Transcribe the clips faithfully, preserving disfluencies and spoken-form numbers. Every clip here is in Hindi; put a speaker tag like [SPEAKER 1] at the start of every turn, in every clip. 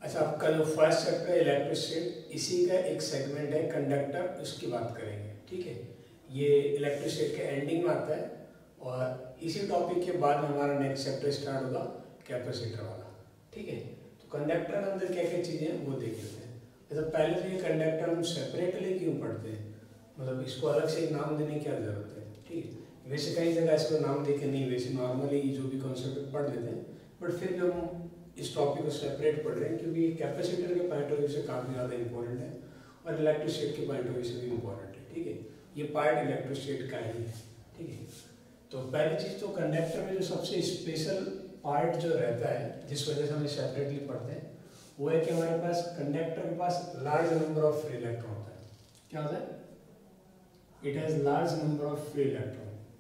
[SPEAKER 1] अच्छा, आपका जो फर्स्ट चैप्टर है इलेक्ट्रिसिटी, इसी का एक सेगमेंट है कंडक्टर, उसकी बात करेंगे। ठीक है, ये इलेक्ट्रिसिटी के एंडिंग में आता है और इसी टॉपिक के बाद हमारा नेक्स्ट चैप्टर स्टार्ट होगा कैपेसिटर वाला। ठीक है, तो कंडक्टर के अंदर क्या क्या चीज़ें हैं वो देख लेते हैं। अच्छा, पहले तो ये कंडक्टर हम सेपरेटली क्यों पढ़ते हैं, मतलब इसको अलग से एक नाम देने की क्या जरूरत है। ठीक है, वैसे कई जगह इसको नाम देके नहीं, वैसे नॉर्मली जो भी कॉन्सेप्ट पढ़ लेते हैं, बट फिर भी हम इस टॉपिक को सेपरेट पढ़ रहे हैं क्योंकि ये कैपेसिटर के पॉइंट ऑफ व्यू से काफ़ी ज़्यादा इंपॉर्टेंट है और इलेक्ट्रिसिटी के पॉइंट ऑफ व्यू से भी इंपॉर्टेंट है। ठीक है, ये पार्ट इलेक्ट्रिसिटी का ही है। ठीक है, तो पहली चीज़ तो कंडक्टर में जो सबसे स्पेशल पार्ट जो रहता है, जिस वजह से हम सेपरेटली पढ़ते हैं, वो है कि हमारे पास कंडक्टर के पास large number of free electron होता है। क्या होता है? It has large number of free electron,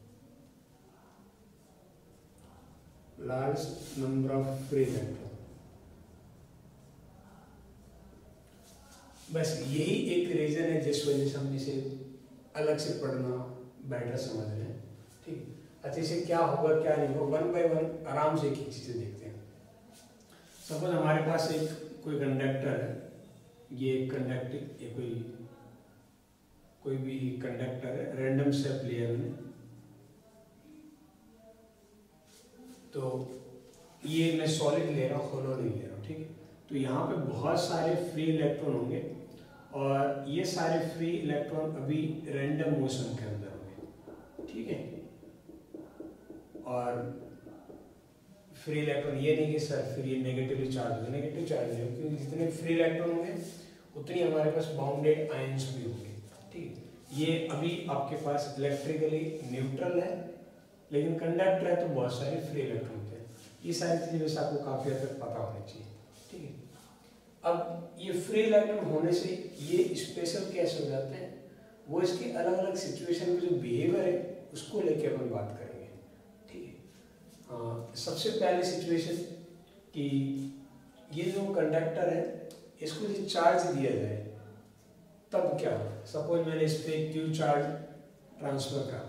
[SPEAKER 1] large number of free electron. बस यही एक रीजन है जिस वजह से हम इसे अलग से पढ़ना बेटर समझ रहे हैं। ठीक, अच्छा इसे क्या होगा क्या नहीं होगा, वन बाय वन आराम से एक एक चीज़ें देखते हैं। सपोज हमारे पास एक कोई कंडक्टर है, ये एक कंडक्टर, ये कोई कोई भी कंडक्टर है, रैंडम स्टेप लिया मैंने, तो ये मैं सॉलिड ले रहा हूँ, होलो नहीं ले रहा हूँ। ठीक है, तो यहाँ पे बहुत सारे फ्री इलेक्ट्रॉन होंगे और ये सारे फ्री इलेक्ट्रॉन अभी रैंडम मोशन के अंदर होंगे। ठीक है, और फ्री इलेक्ट्रॉन ये नहीं कि सर फिर ये नेगेटिवली चार्ज होगा, नेगेटिव चार्ज नहीं होगा, क्योंकि जितने फ्री इलेक्ट्रॉन होंगे उतनी हमारे पास बाउंडेड आयंस भी होंगे। ठीक है, ये अभी आपके पास इलेक्ट्रिकली न्यूट्रल है, लेकिन कंडक्टर है तो बहुत सारे फ्री इलेक्ट्रॉन होते हैं। ये सारी चीज़ें वैसे आपको काफ़ी हद तक पता होनी चाहिए। ठीक है, अब ये फ्री इलेक्ट्रॉन होने से ये स्पेशल कैसे हो जाते हैं, वो इसके अलग अलग सिचुएशन में जो बिहेवियर है उसको लेके अपन बात करेंगे। ठीक है, हाँ, सबसे पहले सिचुएशन कि ये जो कंडक्टर है इसको जो चार्ज दिया जाए तब क्या होगा। सपोज मैंने इस पर क्यू चार्ज ट्रांसफर करा,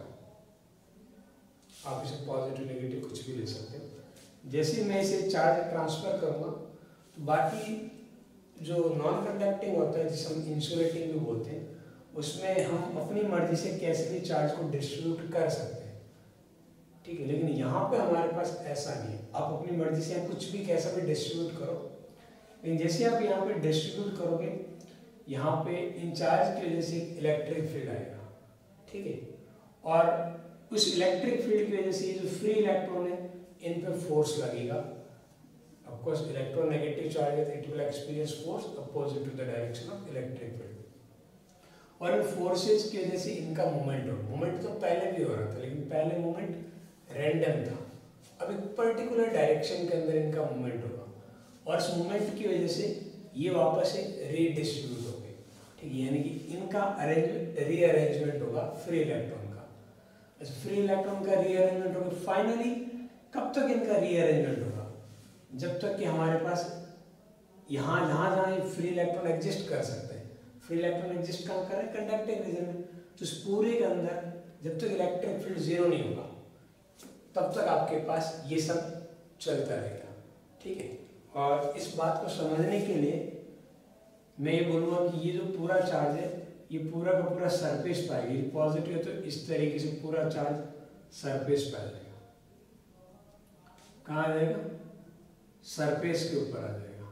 [SPEAKER 1] आप इसे पॉजिटिव नेगेटिव कुछ भी ले सकते हो। जैसे मैं इसे चार्ज ट्रांसफर करूँगा तो बाकी जो नॉन कंडक्टिंग होता है, जिसे हम इंसुलेटिंग भी बोलते हैं, उसमें हम अपनी मर्जी से कैसे भी चार्ज को डिस्ट्रीब्यूट कर सकते हैं। ठीक है, लेकिन यहाँ पे हमारे पास ऐसा नहीं है, आप अपनी मर्जी से कुछ भी कैसा भी डिस्ट्रीब्यूट करो, लेकिन जैसे आप यहाँ पे डिस्ट्रीब्यूट करोगे यहाँ पे इंचार्ज की वजह से इलेक्ट्रिक फील्ड आएगा। ठीक है, और उस इलेक्ट्रिक फील्ड की वजह से ये जो फ्री इलेक्ट्रॉन है इन पे फोर्स लगेगा। Of course, electronegative charge है, it will experience force opposite to the direction of electric field। और इन फोर्सेस की वजह से इनका मूवमेंट हो, मूवमेंट तो पहले भी हो रहा था, लेकिन पहले मूवमेंट रैंडम था, अब एक पर्टिकुलर डायरेक्शन के अंदर इनका मूवमेंट होगा और इस मूवमेंट की वजह से ये वापस से रीडिस्ट्रीब्यूट हो गए। ठीक है, यानी कि इनका अरेंज रीअरेंजमेंट होगा फ्री इलेक्ट्रॉन का। फ्री इलेक्ट्रॉन का रीअरेंजमेंट होगा, फाइनली कब तक इनका रीअरेंजमेंट होगा, जब तक कि हमारे पास यहाँ जहाँ जहाँ ये फ्री इलेक्ट्रॉन एग्जिस्ट कर सकते हैं। फ्री इलेक्ट्रॉन एग्जिस्ट कहाँ कर रहे हैं? कंडक्टिंग रीजन में। तो इस पूरे के अंदर जब तक इलेक्ट्रिक फील्ड जीरो नहीं होगा तब तक आपके पास ये सब चलता रहेगा। ठीक है, और इस बात को समझने के लिए मैं ये बोलूँगा कि ये जो पूरा चार्ज है ये पूरा का पूरा सरफेस पे आएगा। ये पॉजिटिव है तो इस तरीके से पूरा चार्ज सरफेस पे आ जाएगा। कहाँ आ जाएगा? सरफेस के ऊपर आ जाएगा।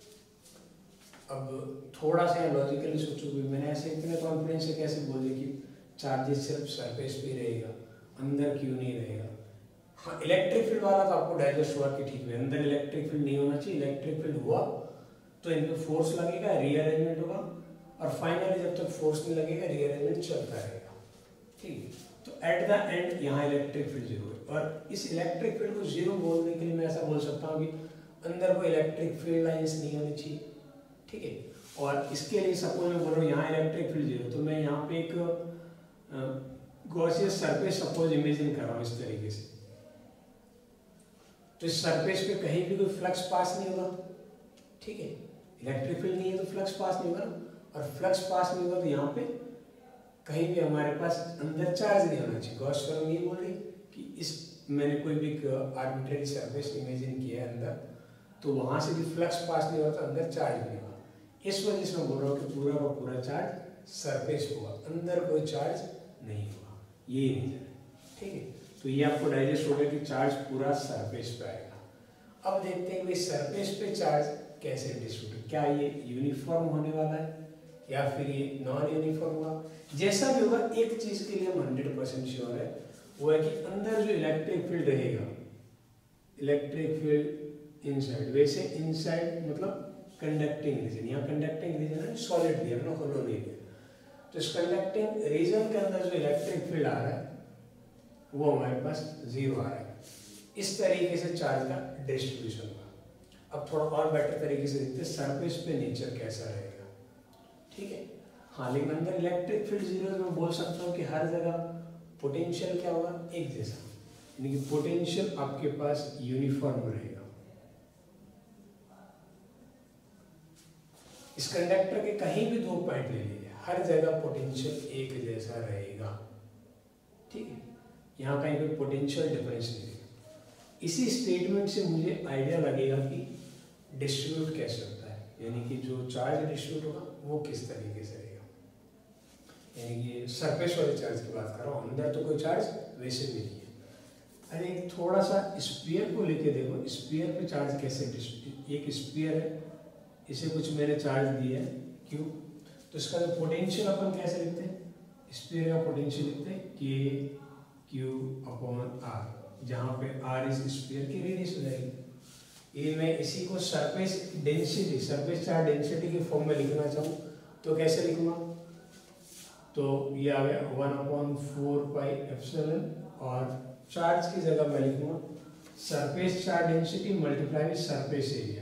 [SPEAKER 1] अब थोड़ा सा लॉजिकली सोचोगे, मैंने ऐसे इतने कॉन्फिडेंस से कैसे बोल दिया कि चार्जेस सिर्फ सरफेस पे रहेगा, अंदर क्यों नहीं रहेगा। हाँ, इलेक्ट्रिक फील्ड वाला तो आपको डाइजेस्ट हुआ कि ठीक है अंदर इलेक्ट्रिक फील्ड नहीं होना चाहिए, इलेक्ट्रिक फील्ड हुआ तो इन पे फोर्स लगेगा, रीअरेंजमेंट होगा और फाइनली जब तक फोर्स नहीं लगेगा रीअरेंजमेंट चलता रहेगा। ठीक है, तो एट द एंड यहाँ इलेक्ट्रिक फील्ड जीरो है और इस इलेक्ट्रिक फील्ड को जीरो बोलने के लिए मैं ऐसा बोल सकता हूँ कि अंदर कोई इलेक्ट्रिक फील्ड लाइंस नहीं होनी चाहिए। ठीक है, और इसके लिए सपोज मैं बोल रहा हूँ यहाँ इलेक्ट्रिक फील्ड जीरो, तो मैं यहाँ पे एक गॉसियस सरफेस सपोज इमेजिन कर रहा हूँ इस तरीके से, तो इस सरफेस पे कहीं भी कोई फ्लक्स पास नहीं होगा। ठीक है, इलेक्ट्रिक फील्ड नहीं है तो फ्लक्स पास नहीं होगा ना, और फ्लक्स पास नहीं होगा तो यहाँ पे कहीं भी हमारे पास अंदर चार्ज नहीं होना चाहिए। गॉस थ्योरम ये बोल रही कि इस मैंने कोई भी आर्बिट्रेरी सरफेस इमेजिन किया है अंदर, तो वहाँ से भी फ्लक्स पास नहीं होता, अंदर चार्ज नहीं होगा। इस वजह से मैं बोल रहा हूँ कि पूरा का पूरा चार्ज सरफेस होगा, अंदर कोई चार्ज नहीं होगा, ये रीजन है। ठीक है, तो ये आपको डाइजेस्ट हो गया कि चार्ज पूरा सरफेस पे आएगा। अब देखते हैं भाई सरफेस पे चार्ज कैसे डिस्ट्रीब्यूट, क्या ये यूनिफॉर्म होने वाला है या फिर ये नॉन यूनिफॉर्म होगा। जैसा भी होगा एक चीज के लिए हम हंड्रेड परसेंट श्योर है, वो है कि अंदर जो इलेक्ट्रिक फील्ड रहेगा, इलेक्ट्रिक फील्ड इनसाइड, वैसे इनसाइड मतलब कंडक्टिंग रीजन, यहाँ कंडक्टिंग रीजन है, सॉलिड दिया ना, होलो नहीं दिया, तो इस कंडक्टिंग रीजन के अंदर जो इलेक्ट्रिक फील्ड आ रहा है वो हमारे पास जीरो आ रहा है। इस तरीके से चार्ज का डिस्ट्रीब्यूशन होगा। अब थोड़ा और बेटर तरीके से देखते हैं सरफेस पे नेचर कैसा रहेगा। ठीक है, हाँ, लेकिन अंदर इलेक्ट्रिक फील्ड जीरो, मैं बोल सकता हूँ कि हर जगह पोटेंशियल क्या होगा, एक जैसा, यानी कि पोटेंशियल आपके पास यूनिफॉर्म रहेगा। इस कंडक्टर के कहीं भी दो पॉइंट ले लीजिए, हर जगह पोटेंशियल एक जैसा रहेगा। ठीक है, यहाँ कहीं कोई पोटेंशियल डिफरेंस नहीं है। इसी स्टेटमेंट से मुझे आइडिया लगेगा कि डिस्ट्रीब्यूट कैसे होता है, यानी कि जो चार्ज डिस्ट्रीब्यूट होगा वो किस तरीके से रहेगा। यानी कि सरफेस वाले चार्ज की बात कर रहा हूँ, अंदर तो कोई चार्ज वैसे भी नहीं है। अरे थोड़ा सा स्फीयर को लेके देखो, स्फीयर पे चार्ज कैसे डिस्ट्रीब्यूट, एक स्फीयर है, इसे कुछ मैंने चार्ज दिया है क्यों, तो इसका जो पोटेंशियल अपन कैसे लिखते हैं, स्फीयर का पोटेंशियल लिखते हैं के क्यू अपॉन आर, जहाँ पे आर इस स्फीयर की रेडियस हो जाएगी। ये मैं इसी को surface density, surface charge density के फॉर्म में लिखना चाहूँ तो कैसे लिखूंगा, तो ये आ गया one upon four pi epsilon, और चार्ज की जगह मैं लिखूंगा surface charge density multiply with surface area.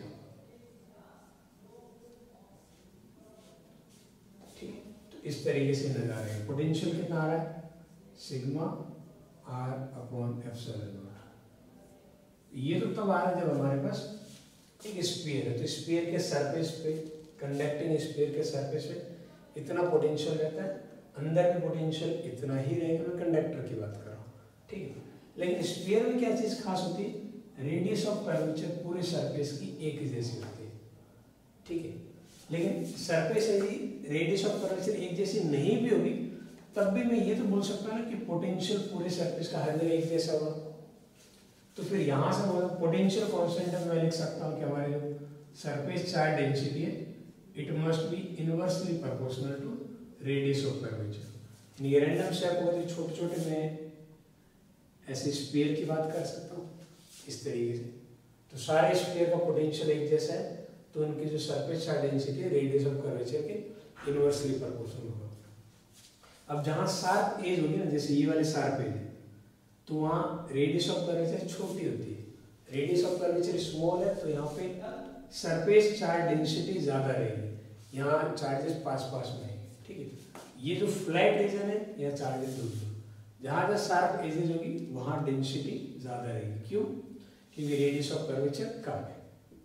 [SPEAKER 1] इस तरीके से नजर आ रहा है। पोटेंशियल कितना आ रहा है, sigma R upon epsilon naught. ये तो तब आ रहा है जब हमारे पास एक स्फीयर है, तो स्फीयर के सरफेस पे, कंडक्टिंग स्फीयर के सरफेस पे इतना पोटेंशियल रहता है, अंदर भी पोटेंशियल इतना ही रहेगा। मैं कंडक्टर की बात कर रहा हूँ। ठीक है, लेकिन स्फीयर में क्या चीज खास होती है, रेडियस ऑफ कर्वेचर पूरे सरफेस की एक जैसी होती है। ठीक है, लेकिन सरफेस यदि रेडियस ऑफ कर्वेचर एक जैसी नहीं भी होगी तब भी मैं ये तो बोल सकता हूँ ना कि पोटेंशियल पूरे सरफेस का हर जगह एक जैसा होगा। तो फिर यहाँ से मतलब पोटेंशियल कांस्टेंट मैं लिख सकता हूँ कि हमारे जो सरफेस चार्ज डेंसिटी है it must be inversely proportional to radius of curvature. ये रैंडम स्टेप होगा, तो छोटे छोटे मैं ऐसे स्फीयर की बात कर सकता हूँ इस तरीके से। तो सारे स्फीयर का पोटेंशियल एक जैसा है, तो उनकी जो सरफेस चार्ज डेंसिटी है रेडियस ऑफ कर्वेचर के इनवर्सली प्रोपोर्शनल होगा। अब जहाँ शार्प एज होगी ना, जैसे ये वाले शार्प एज है, तो वहाँ रेडियस ऑफ कर्वेचर छोटी होती है। रेडियस ऑफ कर्वेचर स्मॉल है तो यहाँ पे सरफेस चार्ज डेंसिटी ज़्यादा रहेगी, यहाँ चार्जेस पास पास में रहेंगे। ठीक है, ये जो फ्लैट रीजन है यहाँ चार्जेस दूर दूर, जहाँ जहाँ शार्प एजेज होगी वहाँ डेंसिटी ज़्यादा रहेगी। क्यों, क्योंकि रेडियस ऑफ कर्वेचर कम है।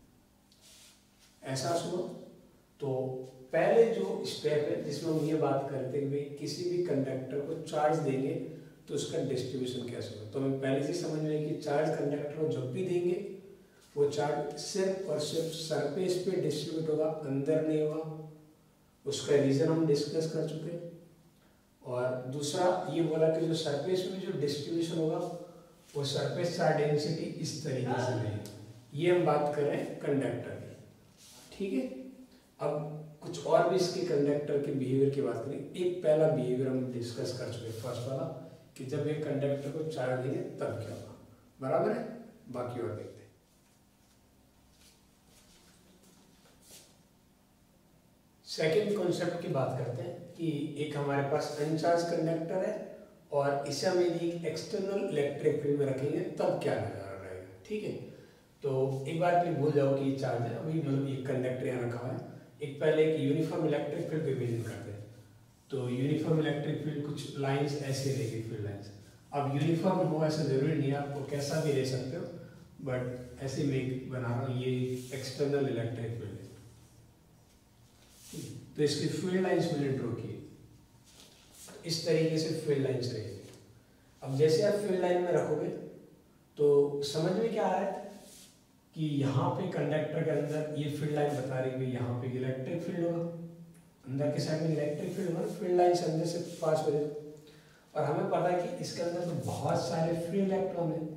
[SPEAKER 1] ऐसा सुनो, तो पहले जो स्टेप है जिसमें हम ये बात करते हैं कि किसी भी कंडक्टर को चार्ज देंगे तो उसका डिस्ट्रीब्यूशन कैसे होगा, तो हमें पहले से समझ में कि चार्ज कंडक्टर को जब भी देंगे वो चार्ज सिर्फ और सिर्फ सरफेस पे डिस्ट्रीब्यूट होगा, अंदर नहीं होगा। उसका रीजन हम डिस्कस कर चुके हैं। और दूसरा ये बोला कि जो सरफेस में जो डिस्ट्रीब्यूशन होगा वो सरफेस चार्ज डेंसिटी इस तरीके से रहेगी। ये हम बात कर रहे हैं कंडक्टर की। ठीक है, अब कुछ और भी इसके कंडक्टर के बिहेवियर की बात करें। एक पहला बिहेवियर हम डिस्कस कर चुके, फर्स्ट वाला कि जब एक कंडक्टर को चार्ज देंगे तब क्या होगा, बराबर है। बाकी और देखते हैं। सेकेंड कॉन्सेप्ट की बात करते हैं कि एक हमारे पास अनचार्ज कंडक्टर है और इसे हम यदि एक एक्सटर्नल इलेक्ट्रिक फील्ड में रखेंगे तब क्या नजारा रहेगा। ठीक है, तो एक बार फिर भूल जाओ कि ये चार्ज है, अभी मतलब ये कंडक्टर यहाँ रखा हुआ है। एक पहले एक यूनिफॉर्म इलेक्ट्रिक फील्ड इमेजिन करते हैं, तो यूनिफॉर्म इलेक्ट्रिक फील्ड कुछ लाइंस ऐसे रहेगी, फील्ड लाइंस। अब यूनिफॉर्म हो ऐसा जरूरी नहीं है, आपको कैसा भी ले सकते हो, बट ऐसे मैं बना रहा हूँ। ये एक्सटर्नल इलेक्ट्रिक फील्ड है, तो इसकी फील्ड लाइंस मैंने ड्रॉ की, इस तरीके से फील्ड लाइंस रहेगी। अब जैसे आप फील्ड लाइन में रखोगे तो समझ में क्या आ रहा है कि यहाँ पे कंडक्टर के अंदर ये फील्ड लाइन बता रही है, यहाँ पे इलेक्ट्रिक फील्ड होगा, अंदर के साइड में इलेक्ट्रिक फील्ड होगा, फील्ड लाइन से अंदर से पास हो जाए। और हमें पता है कि इसके अंदर तो बहुत सारे फ्री इलेक्ट्रॉन है,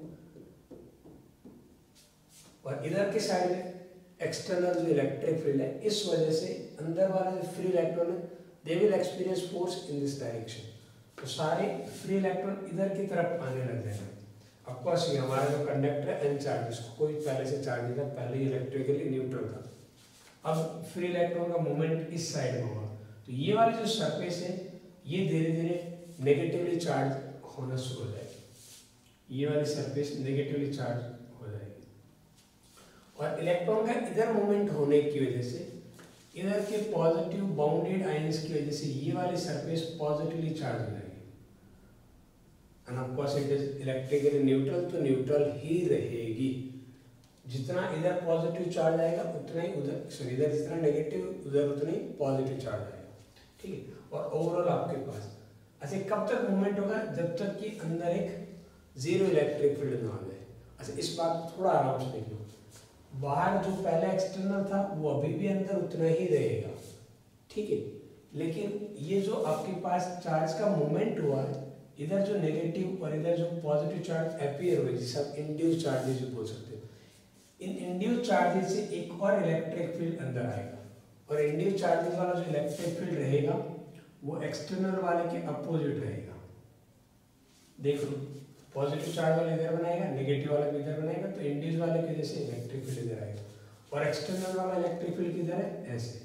[SPEAKER 1] और इधर के साइड में एक्सटर्नल जो इलेक्ट्रिक फील्ड है, इस वजह से अंदर वाला जो फ्री इलेक्ट्रॉन है they will experience force in this direction. तो सारे फ्री इलेक्ट्रॉन इधर की तरफ आने लग जाएंगे। ऑफकोर्स ये हमारा जो कंडक्टर है अनचार्ज, इसको कोई पहले से चार्ज नहीं था, पहले इलेक्ट्रिकली न्यूट्रल था। अब फ्री इलेक्ट्रॉन का मूवमेंट इस साइड में होगा, तो ये वाली जो सरफेस है ये धीरे धीरे नेगेटिवली चार्ज होना शुरू हो जाएगी, ये वाली सरफेस नेगेटिवली चार्ज हो जाएगी। और इलेक्ट्रॉन का इधर मूवमेंट होने की वजह से, इधर के पॉजिटिव बाउंडेड आयंस की वजह से ये वाली सरफेस पॉजिटिवली चार्ज हो जाएगी। And of course it is electrically neutral, तो न्यूट्रल ही रहेगी। जितना इधर पॉजिटिव चार्ज आएगा उतना ही उधर, सॉरी इधर जितना नेगेटिव उधर उतना ही पॉजिटिव चार्ज आएगा, ठीक है। और ओवरऑल आपके पास अच्छा कब तक मूवमेंट होगा, जब तक कि अंदर एक जीरो इलेक्ट्रिक फील्ड ना आ जाए। अच्छा इस बात को थोड़ा आराम से देख लो, बाहर जो पहले एक्सटर्नल था वो अभी भी अंदर उतना ही रहेगा, ठीक है। लेकिन ये जो आपके पास चार्ज का मूवमेंट हुआ है, इधर जो नेगेटिव और इधर जो पॉजिटिव चार्ज अपीयर हुए, जिसे आप इंड्यूस चार्जेस भी बोल सकते हो, इन इंड्यूस चार्जेस से एक और इलेक्ट्रिक फील्ड अंदर आएगा, और इंड्यूस चार्जेस वाला जो इलेक्ट्रिक फील्ड रहेगा वो एक्सटर्नल वाले के अपोजिट रहेगा। देख लो, पॉजिटिव चार्ज वाला इधर बनाएगा, नेगेटिव वाला भी इधर बनाएगा, तो इंड्यूस वाले की वजह से इलेक्ट्रिक फील्ड इधर आएगा, और एक्सटर्नल वाला इलेक्ट्रिक फील्ड किधर है, ऐसे,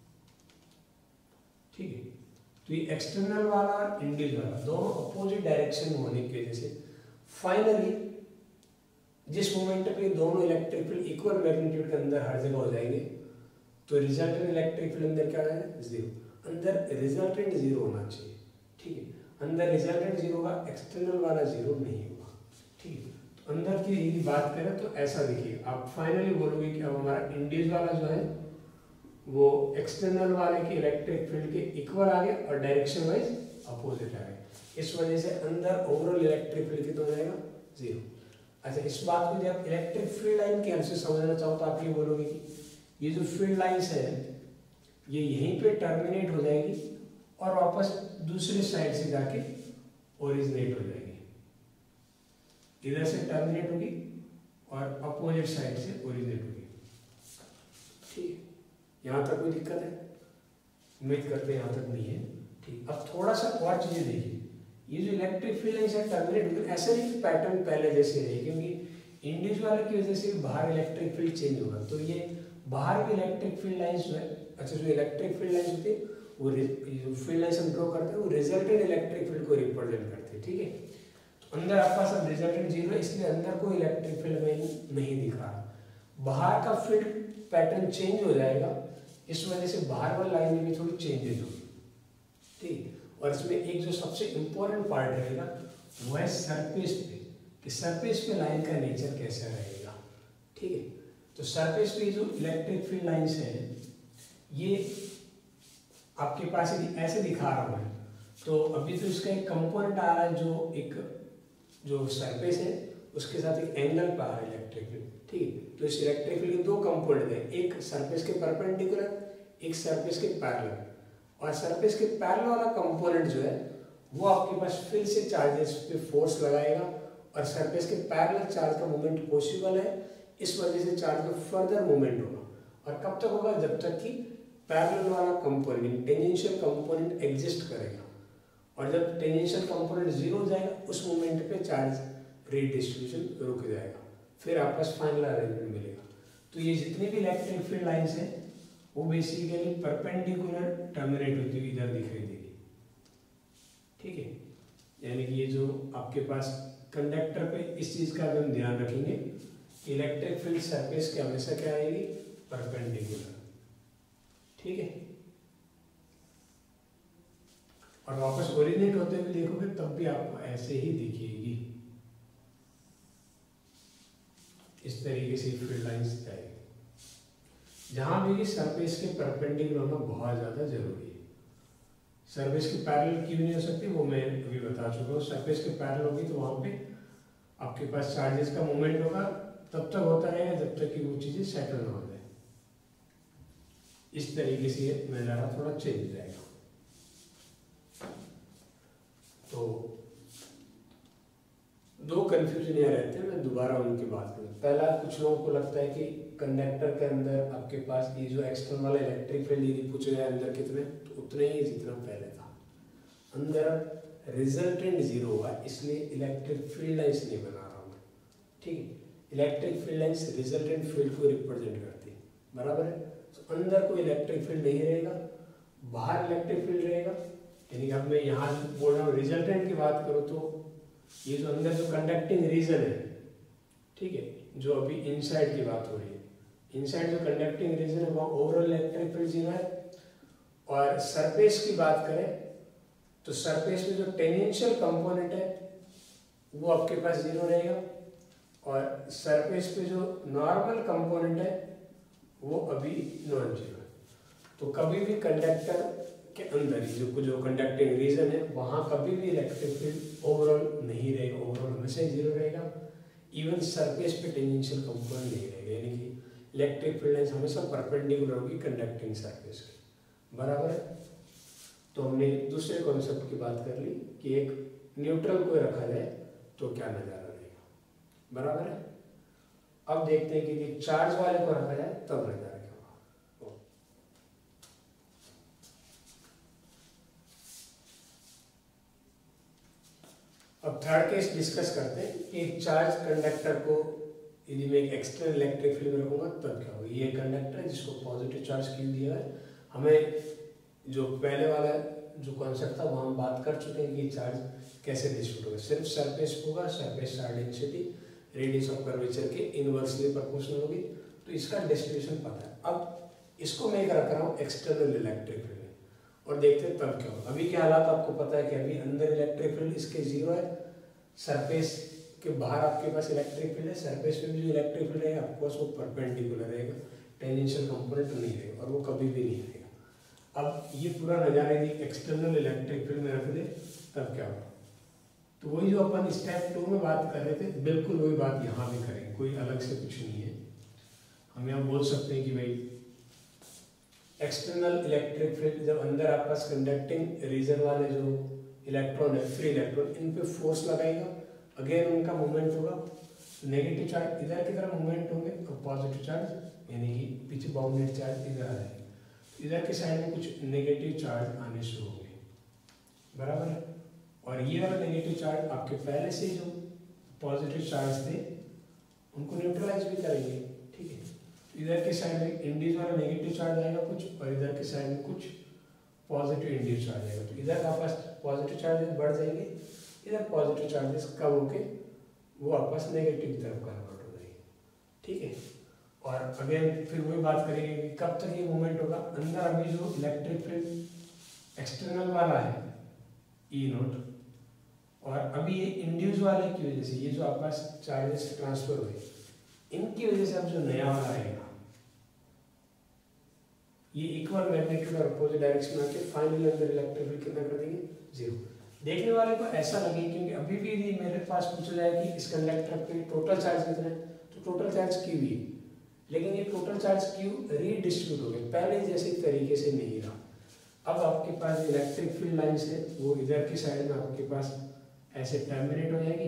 [SPEAKER 1] ठीक है। तो ये एक्सटर्नल वाला और इंड्यूस वाला दोनों अपोजिट डायरेक्शन होने की वजह से फाइनली जिस मोमेंट पे दोनों इलेक्ट्रिक फील्ड इक्वल मैग्नीट्यूड के अंदर हर जगह हो जाएंगे, तो रिजल्टेंट इलेक्ट्रिक फील्ड अंदर क्या है, जीरो। अंदर रिजल्टेंट जीरो होना चाहिए, ठीक है। अंदर रिजल्टेंट जीरो होगा, एक्सटर्नल वाला जीरो नहीं होगा, ठीक है। तो अंदर की यदि बात करें तो ऐसा देखिए, आप फाइनली बोलोगे कि अब हमारा इंड्यूस वाला जो है वो एक्सटर्नल वाले के इलेक्ट्रिक फील्ड के इक्वल आ गया और डायरेक्शन वाइज अपोजिट आ गया। इस वजह से अंदर ओवरऑल इलेक्ट्रिक फील्ड कितना हो जाएगा, जीरो। अच्छा इस बात को जब इलेक्ट्रिक फील्ड लाइन के हेल्प से समझना चाहो तो आप ये बोलोगे कि ये जो फील्ड लाइंस है ये यहीं पे टर्मिनेट हो जाएगी और वापस दूसरे साइड से जाके ओरिजिनेट हो जाएगी, इधर से टर्मिनेट होगी और अपोजिट साइड से ओरिजिनेट होगी, ठीक। यहाँ तक कोई दिक्कत है? उम्मीद करते हैं यहाँ तक नहीं है, ठीक। अब थोड़ा सा और चीजें देखिए, ये जो इलेक्ट्रिक फील्ड लाइन से टर्मिनेट होगी, ऐसा नहीं कि पैटर्न पहले जैसे रहे, क्योंकि इंड्यूस वाले की वजह से बाहर इलेक्ट्रिक फील्ड चेंज होगा, तो ये बाहर की इलेक्ट्रिक फील्ड लाइंस जो है, अच्छा जो इलेक्ट्रिक फील्ड लाइंस होती है वो जो फील्ड लाइंस हम ड्रॉ करते हैं वो रिजल्टेंट इलेक्ट्रिक फील्ड को रिप्रेजेंट करते हैं, ठीक है। तो अंदर आपके पास अब रिजल्टेंट जीरो है, इसलिए अंदर कोई इलेक्ट्रिक फील्ड में नहीं दिख रहा। बाहर का फील्ड पैटर्न चेंज हो जाएगा, इस वजह से बाहर वाली लाइन में भी थोड़ी चेंजेस होगी, ठीक। और इसमें एक जो सबसे इंपॉर्टेंट पार्ट रहेगा वो है सरफेस पे, कि सरफेस पे लाइन का नेचर कैसा रहेगा, ठीक है। तो सरफेस पे जो इलेक्ट्रिक फील्ड लाइंस है ये आपके पास यदि ऐसे दिखा रहा हूँ, तो अभी तो इसका एक कंपोनेंट आ रहा है जो एक जो सरफेस है उसके साथ एक एंगल पे आ रहा है इलेक्ट्रिक फील्ड, ठीक। तो इस इलेक्ट्रिक फील्ड के दो कंपोनेंट हैं, एक सरफेस के परपेंडिकुलर, एक सरफेस के पैरेलल। और सरफेस के पैरेलल वाला कंपोनेंट जो है वो आपके पास फिर से चार्जेस पे फोर्स लगाएगा, और सरफेस के पैरेलल चार्ज का मूवमेंट पॉसिबल है, इस वजह से चार्ज का फर्दर मूवमेंट होगा। और कब तक होगा, जब तक कि पैरेलल वाला कंपोनेंट टेंजेंशियल कंपोनेंट एग्जिस्ट करेगा, और जब टेंजेंशियल कंपोनेंट जीरो हो जाएगा उस मोमेंट पे चार्ज रीडिस्ट्रीब्यूशन रुक जाएगा, फिर आपको फाइनल अरेंजमेंट मिलेगा। तो ये जितनी भी इलेक्ट्रिक फील्ड लाइंस हैं वो बेसिकली परपेंडिकुलर टर्मिनेट होती हुई इधर दिखाई देगी, ठीक है। यानी कि ये जो आपके पास कंडक्टर पे इस चीज का हम ध्यान रखेंगे, इलेक्ट्रिक फील्ड सरफेस के हमेशा क्या आएगी, परपेंडिकुलर, ठीक है। और वापस ओरिजिनेट होते हुए देखोगे तब भी आपको ऐसे ही दिखेगी, इस तरीके से फील्ड लाइंस जाएगी। जहां भी सरफेस के परपेंडिकुलर होना बहुत ज्यादा जरूरी है। सरफेस के पैरेलल क्यों नहीं हो सकती वो मैं अभी बता चुका हूँ। सरफेस के पैरेलल होगी तो वहां पे आपके पास चार्जेस का मूवमेंट होगा, तब तक होता रहेगा जब तक कि वो चीज़ें सेटल ना हो जाए। इस तरीके से ये नज़ारा थोड़ा चेंज हो जाएगा। तो दो कंफ्यूजन ये रहते हैं, मैं दोबारा उनकी बात करूँ। पहला, कुछ लोगों को लगता है कि कंडक्टर के अंदर आपके पास ये जो एक्सटर्नल वाला इलेक्ट्रिक फील्ड यदि पूछे जाए अंदर कितने, तो उतने ही जितना पहले था। अंदर रिजल्टेंट जीरो हुआ, इसलिए इलेक्ट्रिक फील्ड लाइन्स नहीं बना रहा हूँ, ठीक है। Electric field lines resultant field को रिप्रेजेंट करती है, बराबर है। तो अंदर कोई इलेक्ट्रिक फील्ड नहीं रहेगा, बाहर इलेक्ट्रिक फील्ड रहेगा। यानी कि अब मैं यहाँ बोल रहा हूँ रिजल्टेंट की बात करूँ तो ये जो अंदर जो कंडक्टिंग रीजन है, ठीक है, जो अभी इनसाइड की बात हो रही है, इनसाइड जो कंडक्टिंग रीजन है वहाँ ओवरऑल इलेक्ट्रिक फील्ड जीरो है। और सरफेस की बात करें तो सरफेस में जो टेंजेंशियल कंपोनेंट है वो आपके पास जीरो रहेगा, और सरफेस पे जो नॉर्मल कंपोनेंट है वो अभी नॉन जीरो है। तो कभी भी कंडक्टर के अंदर ही जो जो कंडक्टिंग रीजन है वहाँ कभी भी इलेक्ट्रिक फील्ड ओवरऑल नहीं रहेगा, ओवरऑल हमेशा जीरो रहेगा। इवन सरफेस पे टेंजेंशियल कंपोनेंट नहीं रहेगा, यानी कि इलेक्ट्रिक फील्ड लाइन्स हमेशा परपेंडिकुलर होगी कंडक्टिंग सरफेस के, बराबर है। तो हमने दूसरे कॉन्सेप्ट की बात कर ली कि एक न्यूट्रल को रखा जाए तो क्या नज़ारा रहेगा, बराबर है। अब देखते हैं कि चार्ज वाले को रखा जाए तब नज़ारा क्या होगा। अब थर्ड केस डिस्कस करते हैं कि चार्ज कंडक्टर को यदि मैं एक एक्सटर्नल इलेक्ट्रिक फील्ड में रखूंगा तब क्या होगा। ये कंडक्टर है जिसको पॉजिटिव चार्ज क्यू दिया है। हमें जो पहले वाला जो कॉन्सेप्ट था वहाँ हम बात कर चुके हैं कि चार्ज कैसे डिस्ट्रीब्यूट होगा। सिर्फ सरफेस होगा, surface charge density radius of curvature के इनवर्सली प्रोपोर्शनल होगी, तो इसका डिस्ट्रीब्यूशन पता है। अब इसको मैं रख रहा हूँ एक्सटर्नल इलेक्ट्रिक फील्ड और देखते हैं तब क्या होगा। अभी के हालात आपको पता है कि अभी अंदर इलेक्ट्रिक फील्ड इसके जीरो है, सरफेस के बाहर आपके पास इलेक्ट्रिक फील्ड है, सरफेस में भी जो इलेक्ट्रिक फील्ड रहेगा ऑफकोर्स वो परपेंडिकुलर रहेगा, टेंजेंशियल कंपोनेंट नहीं रहेगा और वो कभी भी नहीं रहेगा। अब ये पूरा नज़ारा यदि एक्सटर्नल इलेक्ट्रिक फील्ड में रख दे तब क्या होगा। तो वही जो अपन स्टेप टू में बात कर रहे थे बिल्कुल वही बात यहाँ भी करेंगे, कोई अलग से कुछ नहीं है। हम यहाँ बोल सकते हैं कि भाई एक्सटर्नल इलेक्ट्रिक फील्ड जब अंदर आपके पास कंडक्टिंग रीजन वाले जो इलेक्ट्रॉन है, फ्री इलेक्ट्रॉन, इन पे फोर्स लगाएगा, अगेन उनका मूवमेंट होगा, नेगेटिव चार्ज इधर की तरफ मूवमेंट होंगे और पॉजिटिव चार्ज यानी कि पीछे बाउंडेड चार्ज इधर आ जाएगा। इधर के साइड में कुछ नेगेटिव चार्ज आने शुरू होंगे, बराबर है। और ये वाला नेगेटिव चार्ज आपके पहले से जो पॉजिटिव चार्ज थे उनको न्यूट्रलाइज भी करेंगे, ठीक है। तो इधर के साइड में इंड्यूस वाला नेगेटिव चार्ज आएगा कुछ, और इधर के साइड में कुछ पॉजिटिव इंड्यूस चार्ज आएगा। तो इधर आपस पॉजिटिव चार्जेस बढ़ जाएंगे, इधर पॉजिटिव चार्जेस कम होके वो आपस नेगेटिव की तरफ कन्वर्ट हो जाएंगे, ठीक है। और अगेन फिर वही बात करेंगे कि कब तक ये मूवमेंट होगा। अंदर अभी जो इलेक्ट्रिक फील्ड एक्सटर्नल वाला है ई नोट, और अभी ये इंड्यूस वाले की वजह से ये जो आपके पास चार्जेस ट्रांसफर हुए इनकी वजह से अब जो नया वाला आएगा ये इक्वल मैग्नीट्यूड और अपोजिट डायरेक्शन में आके फाइनली अंदर इलेक्ट्रिक फील्ड कितना कर देंगे, जीरो। देखने वाले को ऐसा लगे क्योंकि अभी भी यदि मेरे पास पूछा जाए कि इस कंडक्टर पे टोटल चार्ज कितना है तो टोटल चार्ज क्यू ही, लेकिन ये टोटल चार्ज क्यू रीडिस्ट्रीब्यूट हो गए, पहले जैसे तरीके से नहीं रहा। अब आपके पास इलेक्ट्रिक फील्ड लाइन्स है वो इधर की साइड में आपके पास ऐसे टर्मिनेट हो जाएगी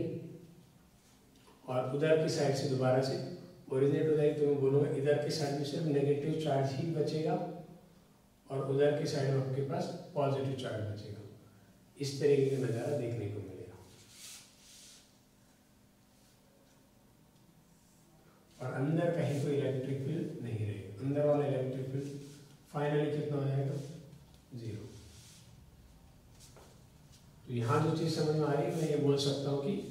[SPEAKER 1] और उधर की साइड से दोबारा से ओरिजिनेट हो जाएगी। तो मैं बोलूँगा इधर की साइड में सिर्फ नेगेटिव चार्ज ही बचेगा और उधर की साइड में आपके पास पॉजिटिव चार्ज बचेगा। इस तरीके का नज़ारा देखने को मिलेगा। और अंदर कहीं कोई इलेक्ट्रिक फील्ड नहीं रहेगा, अंदर वाला इलेक्ट्रिक फील्ड फाइनली कितना हो जाएगा, जीरो। तो यहाँ जो चीज समझ में आ रही है मैं ये बोल सकता हूँ कि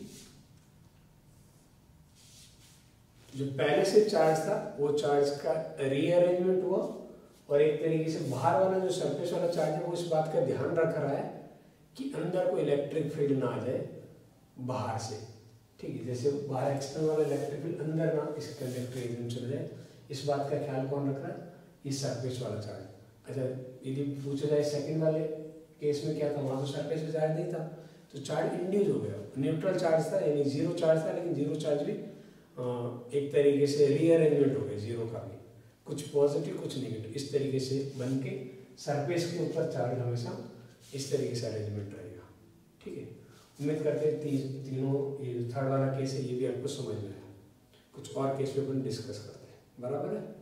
[SPEAKER 1] जो पहले से चार्ज था वो चार्ज का रीअरेंजमेंट हुआ और एक तरीके से बाहर वाला जो सरफेस वाला चार्ज है वो इस बात का ध्यान रख रहा है कि अंदर कोई इलेक्ट्रिक फील्ड ना आ जाए बाहर से, ठीक है। जैसे बाहर एक्सटर्नल वाला इलेक्ट्रिक फील्ड अंदर ना इस कंडक्टर एरिया में चले जाए, इस बात का ख्याल कौन रख रहा है, ये सरफेस वाला चार्ज। अच्छा यदि पूछा जाए सेकंड वाले केस में क्या था, वहाँ तो सरफेस पे चार्ज नहीं था तो चार्ज इंड्यूस हो गया, न्यूट्रल चार्ज था यानी जीरो चार्ज था, लेकिन जीरो चार्ज भी एक तरीके से रीअरेंजमेंट हो गया जीरो का भी, कुछ पॉजिटिव कुछ नेगेटिव, इस तरीके से बन के सरफेस के ऊपर चार्ज हमेशा इस तरीके से अरेंजमेंट रहेगा। ठीक है, उम्मीद करते हैं ती, तीनों ये थर्ड वाला केस है ये भी आपको समझ में आया। कुछ और केस पे अपन डिस्कस करते हैं, बराबर है।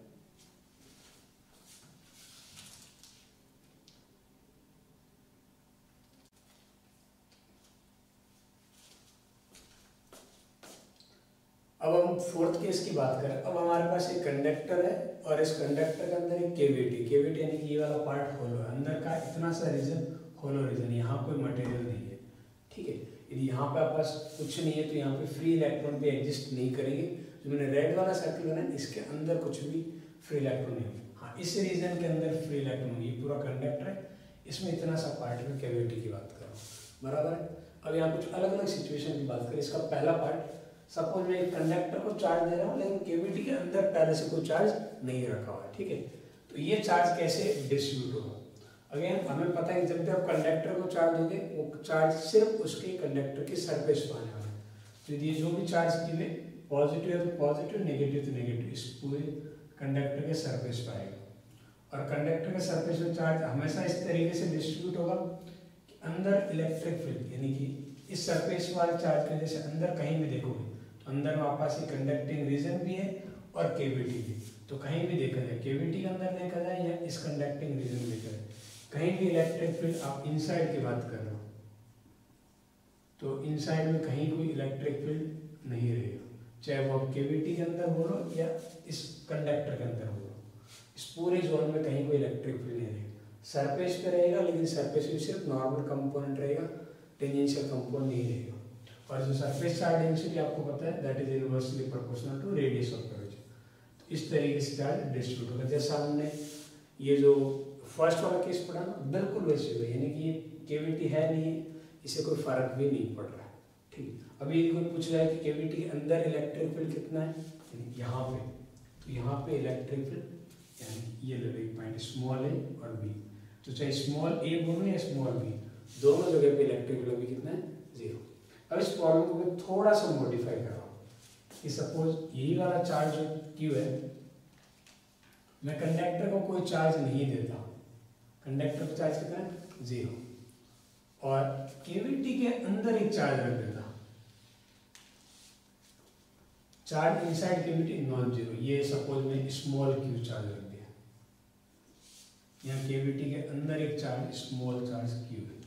[SPEAKER 1] अब हम फोर्थ केस की बात करें। अब हमारे पास एक कंडक्टर है और इस कंडक्टर के अंदर एक केविटी, केविटी यानी कि ये वाला पार्ट होलो है, अंदर का इतना सा रीजन होलो रीजन, यहाँ कोई मटेरियल नहीं है। ठीक है, यदि यहाँ पे आपके पास कुछ नहीं है तो यहाँ पे फ्री इलेक्ट्रॉन भी एग्जिस्ट नहीं करेंगे। जो मैंने रेड वाला सर्कल बनाया इसके अंदर कुछ भी फ्री इलेक्ट्रॉन नहीं है। हाँ, इस रीजन के अंदर फ्री इलेक्ट्रॉन, ये पूरा कंडक्टर है, इसमें इतना सा पार्ट है, केविटी की बात कर रहा हूँ, बराबर है। अब यहाँ कुछ अलग अलग सिचुएशन की बात करें। इसका पहला पार्ट, सपोज मैं एक कंडक्टर को चार्ज दे रहा हूँ लेकिन केविटी के अंदर पहले से कोई चार्ज नहीं रखा हुआ है। ठीक है, तो ये चार्ज कैसे डिस्ट्रीब्यूट होगा। अगेन हमें पता है कि जब भी आप कंडक्टर को चार्ज दोगे वो चार्ज सिर्फ उसके कंडक्टर के सरफेस पर आने वाला है। तो ये जो भी चार्ज की हुए पॉजिटिव है तो पॉजिटिव, नेगेटिव तो नेगेटिव, इस पूरे कंडक्टर के सरफेस पर आएगा। और कंडक्टर के सरफेस पर चार्ज हमेशा इस तरीके से डिस्ट्रीब्यूट होगा कि अंदर इलेक्ट्रिक फील्ड, यानी कि इस सरफेस वाले चार्ज के जैसे अंदर कहीं भी देखोगे तो अंदर में आपके पास ये कंडक्टिंग रीजन भी है और केविटी भी। तो कहीं भी देखा जाए, केविटी के अंदर देखा जाए या इस कंडक्टिंग रीजन में देखा जाए, कहीं भी इलेक्ट्रिक फील्ड, आप इनसाइड की बात कर रहे हो तो इनसाइड में कहीं कोई इलेक्ट्रिक फील्ड नहीं रहेगा, चाहे वो आप केविटी के अंदर बोलो या इस कंडक्टर के अंदर बोलो, इस पूरे जोन में कहीं कोई इलेक्ट्रिक फील्ड नहीं रहेगा। सरफेस पे रहेगा लेकिन सरफेस पे सिर्फ नॉर्मल कंपोनेंट रहेगा, टेंजेंशियल कंपोनेंट नहीं रहेगा। और जो सरफेस चार्ज डेंसिटी आपको पता है that is inversely proportional to radius of curvature. तो इस तरीके से चार्ज डिस्ट्रीब्यूट होगा। जैसा हमने ये जो फर्स्ट वाला केस पढ़ा ना, बिल्कुल वैसे हो, यानी कि ये केविटी है नहीं, इसे कोई फर्क भी नहीं पड़ रहा है। ठीक है, अभी कोई पूछ रहा है कि केविटी के अंदर इलेक्ट्रिक फील्ड कितना है, यहाँ पे, तो यहाँ पे इलेक्ट्रिक फील्ड यानी ये ले एक पॉइंट स्मॉल ए और बी, तो चाहे स्मॉल ए बोलो या स्मॉल बी, दोनों जगह पे इलेक्ट्रिक फील्ड भी कितना है, जीरो। अब इस प्रॉब्लम को मैं थोड़ा सा मॉडिफाई कर रहा हूँ कि सपोज यही वाला चार्ज जो क्यू है, मैं कंडक्टर को कोई चार्ज नहीं देता, कंडक्टर का चार्ज कितना है, जीरो, और केविटी के अंदर एक चार्ज रख देता, charge inside cavity non zero, ये सपोज मैं स्मॉल क्यू चार्ज रख दिया, यहाँ केविटी के अंदर एक चार्ज स्मॉल चार्ज क्यू है,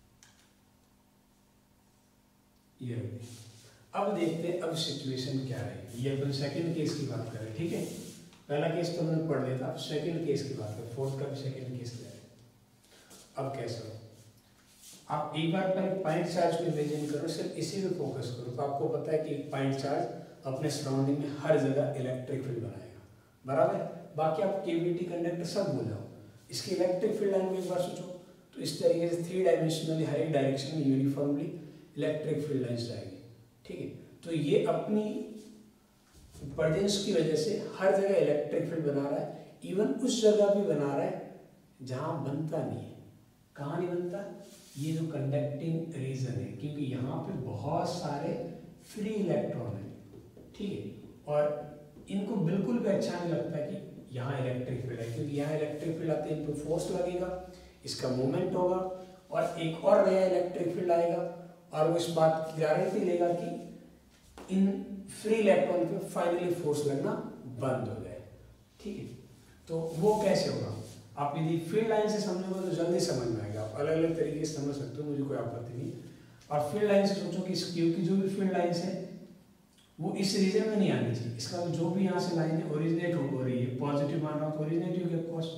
[SPEAKER 1] ये रख दिया। अब देखते हैं अब सिचुएशन क्या है। ये अपन सेकंड केस की बात करें। ठीक है, पहला केस तो हमने पढ़ लिया था, अब सेकंड केस की बात करें। फोर्थ का भी सेकंड केस क्या है। अब कैसा हो, आप एक बार पहले पॉइंट चार्ज को इमेजिन करो, सिर्फ इसी पे फोकस करो, तो आपको पता है कि पॉइंट चार्ज अपने सराउंडिंग में हर जगह इलेक्ट्रिक फील्ड बनाएगा, बराबर। बाकी आप केविटी कंडक्टर सब भूल जाओ, इसकी इलेक्ट्रिक फील्ड लाइन को एक बार सोचो, तो इस तरीके से थ्री डायमेंशनली हर एक डायरेक्शन में यूनिफॉर्मली इलेक्ट्रिक फील्ड लाइन्स जाएगी। ठीक है, तो ये अपनी प्रेजेंस की वजह से हर जगह इलेक्ट्रिक फील्ड बना रहा है, इवन उस जगह भी बना रहा है जहां बनता नहीं है। कहाँ नहीं बनता, ये जो कंडक्टिंग रीजन है, क्योंकि यहाँ पे बहुत सारे फ्री इलेक्ट्रॉन है। ठीक है, और इनको बिल्कुल भी अच्छा नहीं लगता कि यहाँ इलेक्ट्रिक फील्ड है, क्योंकि यहाँ इलेक्ट्रिक फील्ड आते हैं, इन पर फोर्स लगेगा, इसका मूवमेंट होगा और एक और नया इलेक्ट्रिक फील्ड आएगा, और वो इस बात की गारंटी लेगा कि इन फ्री इलेक्ट्रॉन पे फाइनली फोर्स लगना बंद हो जाए। ठीक है, तो वो कैसे होगा, आप यदि फील्ड लाइन से समझोगे तो जल्दी समझ में आएगा। आप अलग अलग तरीके से समझ सकते हो, मुझे कोई आपत्ति नहीं। और फील्ड लाइन से सोचो कि इस क्यू की जो भी फील्ड लाइन है वो इस रीजन में नहीं आनी चाहिए, इसका जो भी यहाँ से लाइन है ओरिजिनेट हो रही है, पॉजिटिव मान रहा हूँ तो ओरिजिनेट होगी ऑफकोर्स,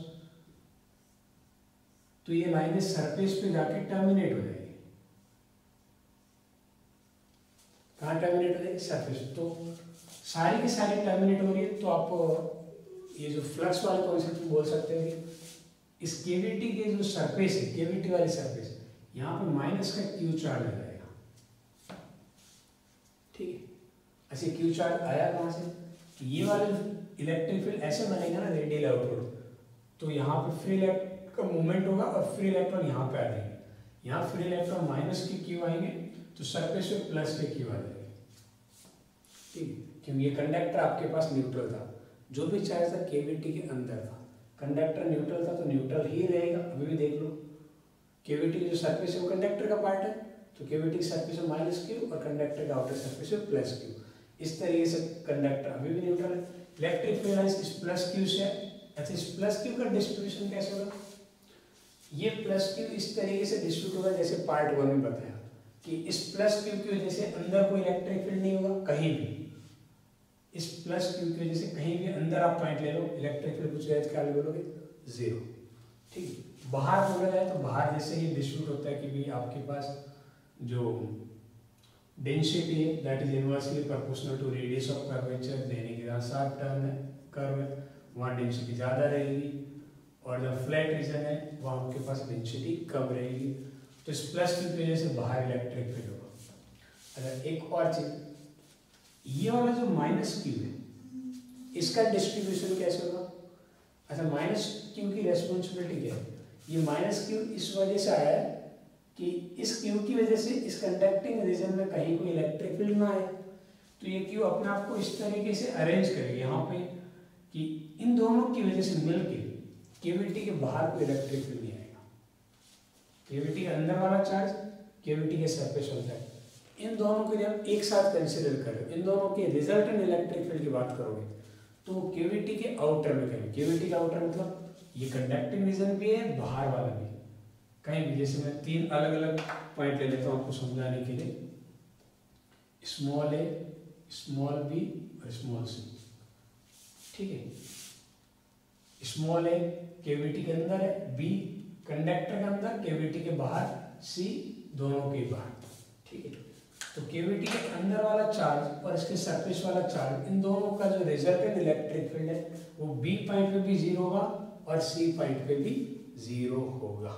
[SPEAKER 1] तो ये लाइन सरफेस पे जाके टर्मिनेट हो जाएगी। कहाँ टर्मिनेट हो जाएगी, सरफेस। तो सारी की सारी टर्मिनेट हो रही है, तो आप ये जो फ्लक्स वाले कॉन्सेप्ट बोल सकते हो कि इस केविटी के जो सरफेस है, केविटी वाली सरफेस, यहाँ पे माइनस का क्यू चार्ज आ जाएगा। ठीक है, ऐसे क्यू चार्ज आया कहाँ से, तो ये वाले इलेक्ट्रिक फील्ड ऐसे बनेगा ना रेडियल आउटवर्ड, तो यहाँ पे फ्री इलेक्ट्रॉन का मूवमेंट होगा और फ्री इलेक्ट्रॉन यहाँ पे आ जाएंगे। यहाँ फ्री इलेक्ट्रॉन माइनस के क्यू आएंगे तो सरफेस पे प्लस के क्यू आ जाएंगे। ठीक है, क्योंकि ये कंडक्टर आपके पास न्यूट्रल था, जो भी चार्ज था केविटी के अंदर था, कंडक्टर न्यूट्रल था तो न्यूट्रल ही रहेगा। अभी भी देख लो, केविटी की जो सरफेस है वो कंडक्टर का पार्ट है, तो केविटी की सरफेस है माइनस क्यू और कंडक्टर का आउटर सरफेस है प्लस क्यू। इस तरीके से कंडक्टर अभी भी न्यूट्रल है। इलेक्ट्रिक फील्ड लाइंस इस प्लस क्यू से, अच्छा इस प्लस क्यू का डिस्ट्रीब्यूशन कैसे होगा, ये प्लस क्यू इस तरीके से डिस्ट्रीब्यूट होगा जैसे पार्ट वन में बताया कि इस प्लस क्यू की वजह से अंदर कोई इलेक्ट्रिक फील्ड नहीं होगा कहीं भी। इस प्लस क्यू की वजह से कहीं भी अंदर आप पॉइंट ले लो, इलेक्ट्रिक फील्ड कुछ क्या बोलोगे, जीरो। ठीक है, बाहर बोला जाए तो बाहर जैसे ही डिस्ट्रीब्यूट होता है कि भी आपके पास जो डेंसिटी है that is inversely proportional to radius of curvature, देने के साथ शार्प टर्न है कर्व है, वहाँ डेंसिटी ज़्यादा रहेगी, और जब फ्लैट रीजन है वहाँ आपके पास डेंसिटी कम रहेगी। तो इस प्लस क्यू की वजह से बाहर इलेक्ट्रिक फील्ड होगा। अच्छा एक और चीज, ये वाला जो माइनस क्यू है इसका डिस्ट्रीब्यूशन कैसे होगा। अच्छा माइनस क्यू की रेस्पॉन्सिबिलिटी क्या है, ये माइनस क्यू इस वजह से आया है कि इस क्यू की वजह से इस कंडक्टिंग रीजन में कहीं कोई इलेक्ट्रिक फील्ड ना आए, तो ये क्यू अपने आप को इस तरीके से अरेंज करेगी यहाँ पे कि इन दोनों की वजह से मिलके केविटी के बाहर कोई इलेक्ट्रिक फील्ड नहीं आएगा। केविटी के अंदर वाला चार्ज केविटी के सरफेस होता है, इन दोनों को जब एक साथ कंसिडर करो, इन दोनों के रिजल्टेंट इलेक्ट्रिक फील्ड की बात करोगे तो केविटी के आउटर में कहीं, केविटी का आउटर मतलब ये कंडक्टिंग रीजन भी है बाहर वाला भी कहीं भी। जैसे मैं तीन अलग अलग पॉइंट ले लेता हूँ आपको समझाने के लिए, स्मॉल ए, स्मॉल बी और स्मॉल सी। ठीक है, स्मॉल ए केविटी के अंदर है, बी कंडक्टर के अंदर, केविटी के बाहर, सी दोनों के बाहर। ठीक है, तो केविटी के अंदर वाला चार्ज और इसके सरफेस वाला चार्ज, इन दोनों का जो रिजल्टेंट इलेक्ट्रिक फील्ड है वो बी पॉइंट पे भी जीरो होगा और सी पॉइंट पे भी जीरो होगा,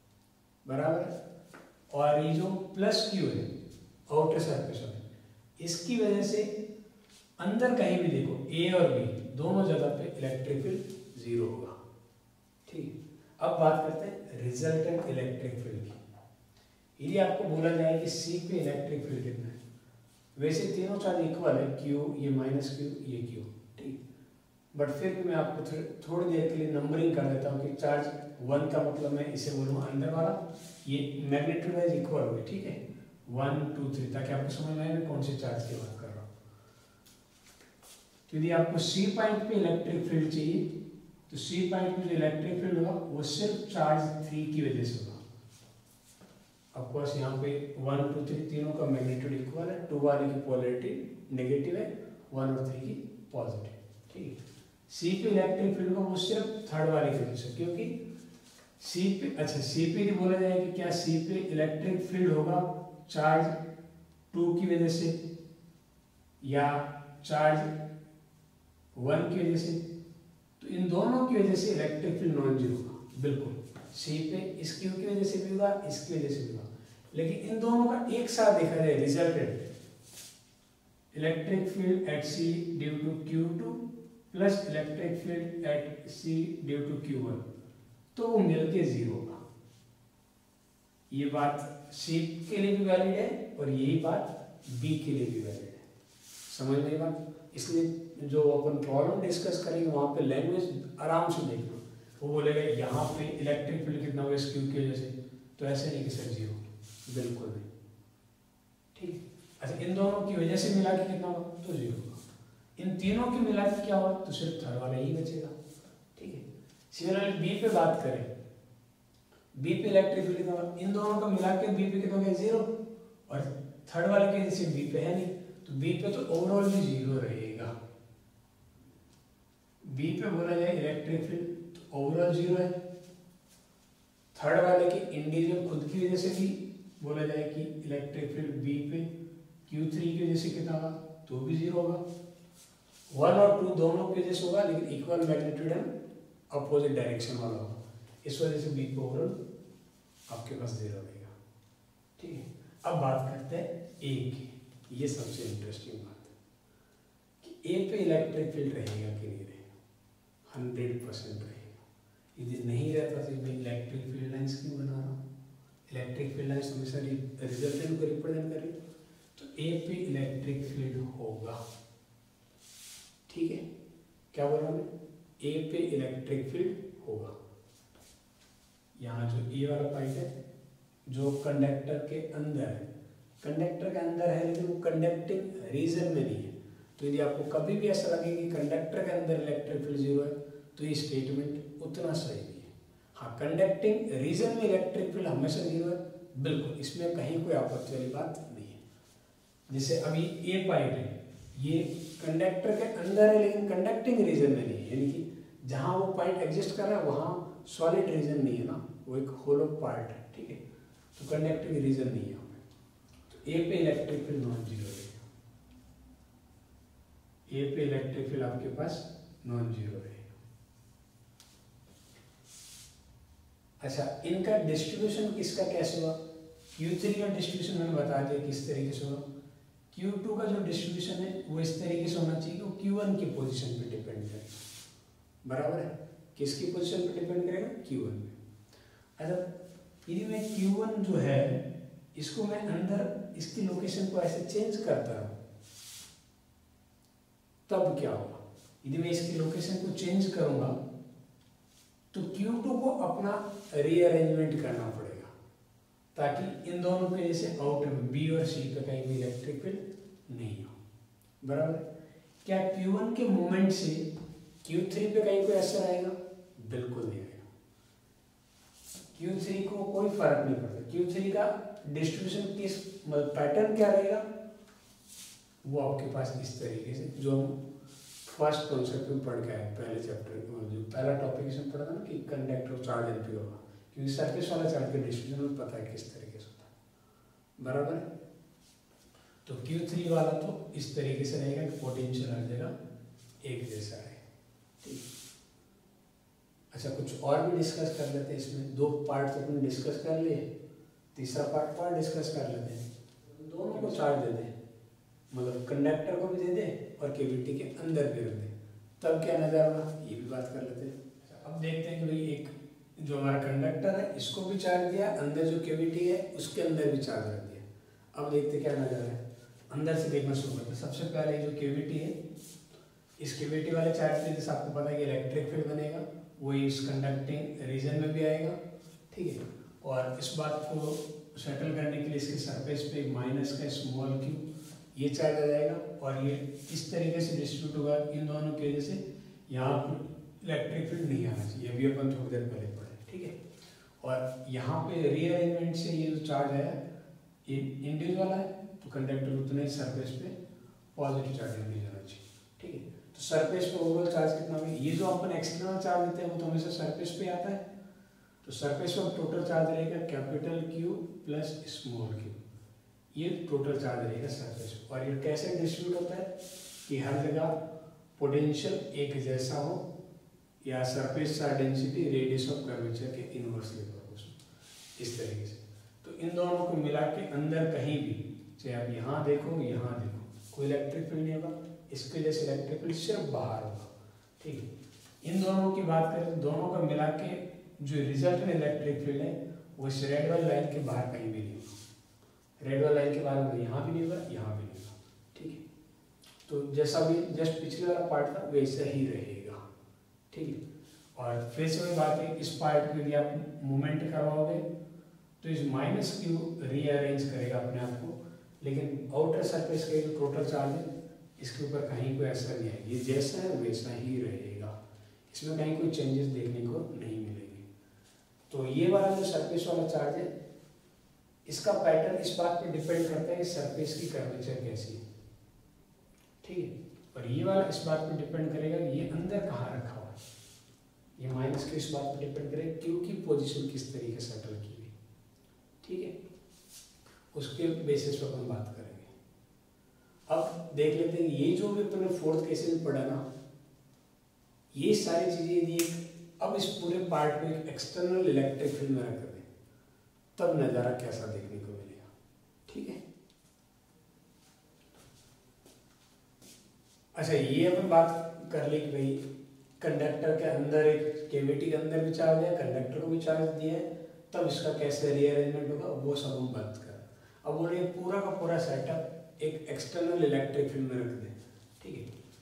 [SPEAKER 1] बराबर। और ये जो प्लस क्यू है आउटर सरफेस वाला, इसकी वजह से अंदर कहीं भी देखो ए और बी दोनों जगह पे इलेक्ट्रिक फील्ड जीरो होगा। ठीक, अब बात करते हैं रिजल्टेंट इलेक्ट्रिक फील्ड की। यदि आपको बोला जाए कि सी पे इलेक्ट्रिक फील्ड कितना है, वैसे तीनों चार्ज इक्वल है, क्यू ये माइनस क्यू ये क्यू, ठीक, बट फिर भी मैं आपको थो, थोड़ी देर के लिए नंबरिंग कर देता हूँ कि चार्ज वन का मतलब मैं इसे बोलूँगा अंदर वाला, ये मैग्नीट्यूड वाइज इक्वल हो गए। ठीक है, वन टू थ्री, ताकि आपको समझ में आए मैं कौन से चार्ज की बात कर रहा हूँ। तो यदि आपको सी पॉइंट पे इलेक्ट्रिक फील्ड चाहिए तो सी पॉइंट पे जो इलेक्ट्रिक फील्ड होगा वो सिर्फ चार्ज थ्री की वजह से होगा। ऑफकोर्स यहाँ पे वन टू थ्री तीनों का मैग्नीट्यूड इक्वल है, टू वाले की पोलैरिटी नेगेटिव है, वन और थ्री की पॉजिटिव। ठीक है, सी पे इलेक्ट्रिक फील्ड होगा वो सिर्फ थर्ड वाले की वजह से, क्योंकि सी पे, अच्छा सी पे भी बोला जाए कि क्या सी पे इलेक्ट्रिक फील्ड होगा चार्ज टू की वजह से या चार्ज वन की वजह से, तो इन दोनों की वजह से इलेक्ट्रिक फील्ड नॉन जीरो होगा। बिल्कुल सी पे इस क्यू की वजह से भी होगा, इसकी वजह से भी होगा, लेकिन इन दोनों का एक साथ देखा जाए resultant electric field at c due to q two plus electric field at c due to q one, तो वो मिलके जीरो होगा। ये बात सी के लिए भी वैलिड है और यही बात बी के लिए भी वैलिड है। समझ में बात, इसलिए जो अपन प्रॉब्लम डिस्कस करेंगे वहाँ पे लैंग्वेज आराम से देखना। वो बोलेगा यहाँ पे इलेक्ट्रिक फील्ड कितना होगा इस क्यू की वजह से, तो ऐसे नहीं कि सर जीरो, बिल्कुल नहीं। ठीक, अच्छा इन दोनों की वजह से मिला के कितना होगा, तो जीरो होगा। इन तीनों की मिला के क्या होगा, तो सिर्फ थर्ड वाला ही बचेगा। ठीक है, सिमिलरली बी पे बात करें, बी पे इलेक्ट्रिक फील्ड कितना होगा, इन दोनों का मिला के बी पे कितना होगा जीरो, और थर्ड वाले के जैसे बी पे है नहीं, तो बी पे तो ओवरऑल भी जीरो रहेगा। बी पे बोला जाए इलेक्ट्रिक फील्ड तो ओवरऑल जीरो है, थर्ड वाले के इंडिविजुअल खुद की वजह से भी बोला जाए कि इलेक्ट्रिक फील्ड बी पे क्यू थ्री की वजह से कितना होगा, तो भी जीरो होगा। वन और टू दोनों की वजह से होगा, लेकिन इक्वल मैग्नीट्यूड है, अपोजिट डायरेक्शन वाला होगा, इस वजह से बी पे ओवरऑल आपके पास जीरो रहेगा। ठीक है, अब बात करते हैं ए की। ये सबसे इंटरेस्टिंग बात है कि ए पे इलेक्ट्रिक फील्ड रहेगा कि नहीं रहेगा, हंड्रेड परसेंट रहेगा। यदि नहीं रहता तो मैं इलेक्ट्रिक फील्ड लाइंस क्यों बना रहा हूँ, इलेक्ट्रिक फील्ड लाइंस हमेशा रिजल्टेंट को रिप्रेजेंट करें, तो ए पे इलेक्ट्रिक फील्ड होगा। ठीक है, क्या बोला हमने, ए पे इलेक्ट्रिक फील्ड होगा। यहाँ जो ए वाला पॉइंट है जो कंडक्टर के अंदर है, कंडक्टर के अंदर है लेकिन वो कंडक्टिंग रीजन में नहीं है। तो यदि आपको कभी भी ऐसा लगे कि कंडक्टर के अंदर इलेक्ट्रिक फील्ड जीरो है तो ये स्टेटमेंट उतना सही नहीं है। हाँ, कंडक्टिंग रीजन में इलेक्ट्रिक फील्ड हमेशा जीरो है, बिल्कुल, इसमें कहीं कोई आपत्ति वाली बात नहीं है। जैसे अभी ए पॉइंट है, ये कंडक्टर के अंदर है लेकिन कंडक्टिंग रीजन में नहीं है, यानी कि जहाँ वो पॉइंट एग्जिस्ट कर रहा है वहाँ सॉलिड रीजन नहीं है ना, वो एक होलो पार्ट है, ठीक है, तो कंडक्टिंग रीजन नहीं है। तो ए पे इलेक्ट्रिक फील्ड नॉन जीरो रहेगा, ए पे इलेक्ट्रिक फील्ड आपके पास नॉन जीरो रहेगा। अच्छा, इनका डिस्ट्रीब्यूशन किसका कैसे हुआ, क्यू थ्री का डिस्ट्रीब्यूशन मैंने बता दिया किस तरीके से हुआ। क्यू टू का जो डिस्ट्रीब्यूशन है वो इस तरीके से होना चाहिए कि वो क्यू वन की पोजीशन पे डिपेंड करेगा, बराबर है, किसकी पोजीशन पे डिपेंड करेगा, क्यू वन पे। अच्छा, यदि मैं क्यू वन जो है इसको मैं अंदर इसकी लोकेशन को ऐसे चेंज करता हूँ तब क्या होगा, यदि मैं इसकी लोकेशन को चेंज करूंगा तो क्यू टू को अपना रीअरेंजमेंट करना पड़ेगा ताकि इन दोनों के जैसे आउटर में बी और सी पे कहीं भी इलेक्ट्रिक फील्ड नहीं हो, बराबर। क्या क्यू वन के मोमेंट से क्यू थ्री पे कहीं कोई असर आएगा, बिल्कुल नहीं आएगा। क्यू थ्री को कोई फर्क नहीं पड़ता, क्यू थ्री का डिस्ट्रीब्यूशन किस पैटर्न क्या रहेगा वो आपके पास इस तरीके से, जो हम फर्स्ट कॉन्सेप्ट में पढ़ के आए पहले चैप्टर में, जो पहला टॉपिक इसमें पढ़ा था ना कि कंडक्टर चार्ज एनपी होगा, क्योंकि सरफेस वाला चार्ज का डिस्ट्रीब्यूशन में पता है किस तरीके से होता है, बराबर है। तो क्यू थ्री वाला तो इस तरीके से रहेगा कि पोटेंशियल हर जगह एक जैसा है, ठीक। अच्छा, कुछ और भी डिस्कस कर लेते हैं इसमें, दो पार्ट तो अपने डिस्कस कर लिए, तीसरा पार्ट पार्ट डिस्कस कर लेते हैं। दोनों को चार्ज दे दें, मतलब कंडक्टर को भी दे दे और केविटी के अंदर भी रख दे, तब क्या नजर आना, ये भी बात कर लेते हैं। अब देखते हैं कि भाई एक जो हमारा कंडक्टर है इसको भी चार्ज दिया, अंदर जो केविटी है उसके अंदर भी चार्ज रख दिया। अब देखते क्या नजर है, अंदर से देखना शुरू करते हैं। सबसे पहले जो केविटी है, इस केविटी वाले चार्ज पे जैसे आपको पता है कि इलेक्ट्रिक फील्ड बनेगा, वो इस कंडक्टिंग रीजन में भी आएगा, ठीक है। और इस बात को सेटल करने के लिए इसके सरफेस पे माइनस का स्मॉल क्यू ये चार्ज आ जाएगा और ये इस तरीके से डिस्ट्रीब्यूट होगा इन दोनों की वजह से, यहाँ इलेक्ट्रिक फील्ड नहीं आना चाहिए, अभी अपन थोड़ी देर पहले पढ़े, ठीक है। और यहाँ पे रीअरेंजमेंट से ये जो चार्ज आया ये इंड्यूस वाला है, तो कंडक्टर उतने सरफेस पे पॉजिटिव चार्ज इंड्यूस होना चाहिए, ठीक है। तो सरफेस पे ओवरऑल चार्ज कितना है, ये जो अपन एक्सटर्नल चार्ज देते हैं वो तो हमेशा सरफेस पे आता है, तो सरफेस पर टोटल चार्ज रहेगा capital q plus small q, ये टोटल चार्ज रहेगा सरफेस। और ये कैसे डिस्ट्रीब्यूट होता है कि हर जगह पोटेंशियल एक जैसा हो या surface charge density radius of curvature के इनवर्सली प्रोपोर्शनल, इस तरीके से। तो इन दोनों को मिला के अंदर कहीं भी, चाहे आप यहाँ देखो यहाँ देखो, कोई इलेक्ट्रिक फील्ड नहीं होगा, इसके वजह से इलेक्ट्रिक फील्ड सिर्फ बाहर होगा, ठीक है। इन दोनों की बात करें तो दोनों का मिला के जो रिजल्ट में इलेक्ट्रिक फील्ड है वो इस रेड वाली लाइन के बाहर कहीं भी नहीं होगा, रेड वाली लाइन के बाहर में यहाँ भी नहीं होगा यहाँ भी नहीं होगा, ठीक है। तो जैसा भी जस्ट पिछले वाला पार्ट था वैसा ही रहेगा, ठीक है। और फिर से वही बात है, इस पार्ट में यदि आप मूवमेंट करवाओगे तो इस माइनस क्यू रीअरेंज करेगा अपने आप को, लेकिन आउटर सरफेस का जो टोटल चार्ज है इसके ऊपर कहीं कोई असर नहीं आएगा, ये जैसा है वैसा ही रहेगा, इसमें कहीं कोई चेंजेस देखने को नहीं मिलेंगे। तो ये वाला जो सरफेस वाला चार्ज है इसका पैटर्न इस बात पे डिपेंड करता है कि सरफेस की कर्वेचर कैसी है, ठीक है। और ये वाला इस बात पे डिपेंड करेगा कि ये अंदर कहाँ रखा हुआ है, ये माइनस के इस बात पे डिपेंड करेगा क्यू की पोजीशन किस तरीके से सेटल की हुई, ठीक है, उसके बेसिस पर अपन बात करेंगे। अब देख लेते हैं ये जो भी अपने फोर्थ केसेस में पढ़ा ना, ये सारी चीजें यदि अब इस पूरे पार्ट को एक एक्सटर्नल इलेक्ट्रिक फील्ड में रख दें तब नजारा कैसा देखने को मिलेगा, ठीक है। अच्छा, ये अपन बात कर ली कि भाई कंडक्टर के अंदर एक केविटी के अंदर भी चार्ज है, कंडक्टर को भी चार्ज दिया है, तब इसका कैसे रीअरेंजमेंट होगा वो सब हम बात करें। अब बोले पूरा का पूरा सेटअप एक एक्सटर्नल इलेक्ट्रिक फील्ड में रख दें, ठीक है।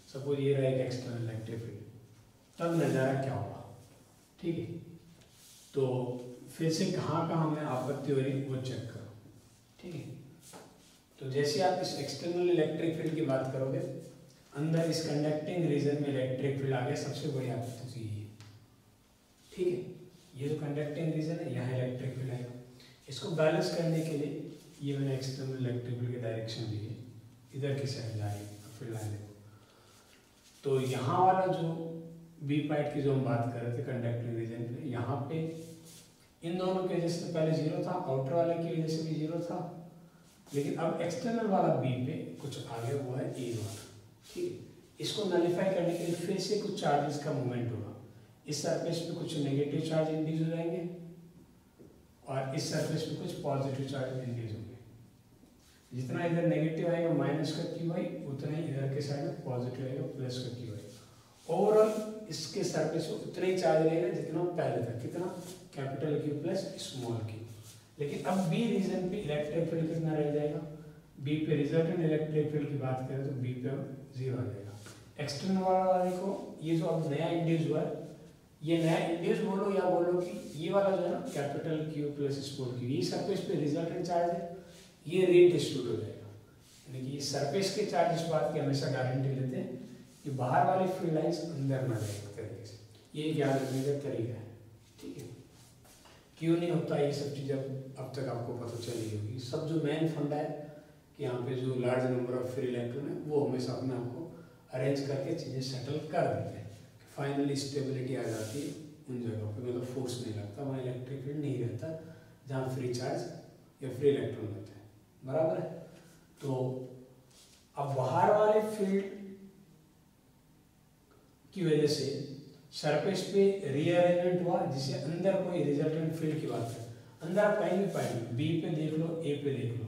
[SPEAKER 1] सपोज ये रहा एक एक्सटर्नल इलेक्ट्रिक फील्ड, तब नज़ारा क्या होगा, ठीक है। तो फिर से कहाँ कहाँ में आपत्ति हो रही वो चेक करो, ठीक है। तो जैसे आप इस एक्सटर्नल इलेक्ट्रिक फील्ड की बात करोगे, अंदर इस कंडक्टिंग रीजन में इलेक्ट्रिक फील्ड आ गया, सबसे बड़ी आपत्ति तो ये, ठीक है। ये जो कंडक्टिंग रीजन है यहाँ इलेक्ट्रिक फील्ड आएगा, इसको बैलेंस करने के लिए ये मैंने एक्सटर्नल इलेक्ट्रिक फील्ड की डायरेक्शन दी है, इधर की साइड जा रही है फील्ड लाइन देखो। तो यहाँ वाला जो बी पार्ट की जो हम बात कर रहे थे कंडक्टिंग रीजन पे, यहाँ पे इन दोनों की वजह से पहले जीरो था, आउटर वाले की वजह से भी जीरो था, लेकिन अब एक्सटर्नल वाला बी पे कुछ आगे हुआ है ए वाला, ठीक है। इसको नलिफाई करने के लिए फिर से कुछ चार्जेस का मूवमेंट होगा, इस सरफेस पे कुछ नेगेटिव चार्ज इंड्यूस हो जाएंगे और इस सरफेस पे कुछ पॉजिटिव चार्ज इंड्यूस होंगे। जितना इधर नेगेटिव आएगा माइनस का क्यू आई, उतना ही इधर के साइड में पॉजिटिव आएगा प्लस का क्यू आई। ओवरऑल इसके सरफेस पे उतना ही चार्ज रहेगा जितना पहले था, कितना, capital q plus small q. लेकिन अब बी रीजन पे इलेक्ट्रिक फील्ड कितना रह जाएगा, बी पे रिजल्टेंट इलेक्ट्रिक फील्ड की बात करें तो बी पे अब जीरो आ जाएगा। एक्सटर्नल वाले को ये जो अब नया इंड्यूस हुआ है, ये नया इंड्यूस बोलो या बोलो कि ये वाला जो है ना capital q plus small q, ये सरफेस पे रिजल्टेंट चार्ज है, ये रीडिस्ट्रीब्यूट हो जाएगा। यानी कि ये सरफेस के चार्ज इस बात की हमेशा गारंटी लेते हैं कि बाहर वाली फील्ड लाइंस अंदर ना जाए एक तरीके से, ये याद रखने का तरीका है, ठीक है। क्यों नहीं होता ये सब चीज़ अब अब तक आपको पता चली होगी। सब जो मेन फंडा है कि यहाँ पे जो large number of free electron है वो हमेशा अपने आप को अरेंज करके चीज़ें सेटल कर देते हैं, फाइनली स्टेबिलिटी आ जाती है उन जगहों पे, मतलब फोर्स नहीं लगता, वहाँ इलेक्ट्रिक फील्ड नहीं रहता जहाँ फ्री चार्ज या फ्री इलेक्ट्रॉन रहते हैं, बराबर है। तो अब बाहर वाले फील्ड की वजह से सरफेस पे रीअरेंजमेंट हुआ, जिसे अंदर कोई रिजल्टेंट फील्ड की बात है, अंदर आप कहीं भी पाएंगे, बी पे देख लो, ए पे देख लो,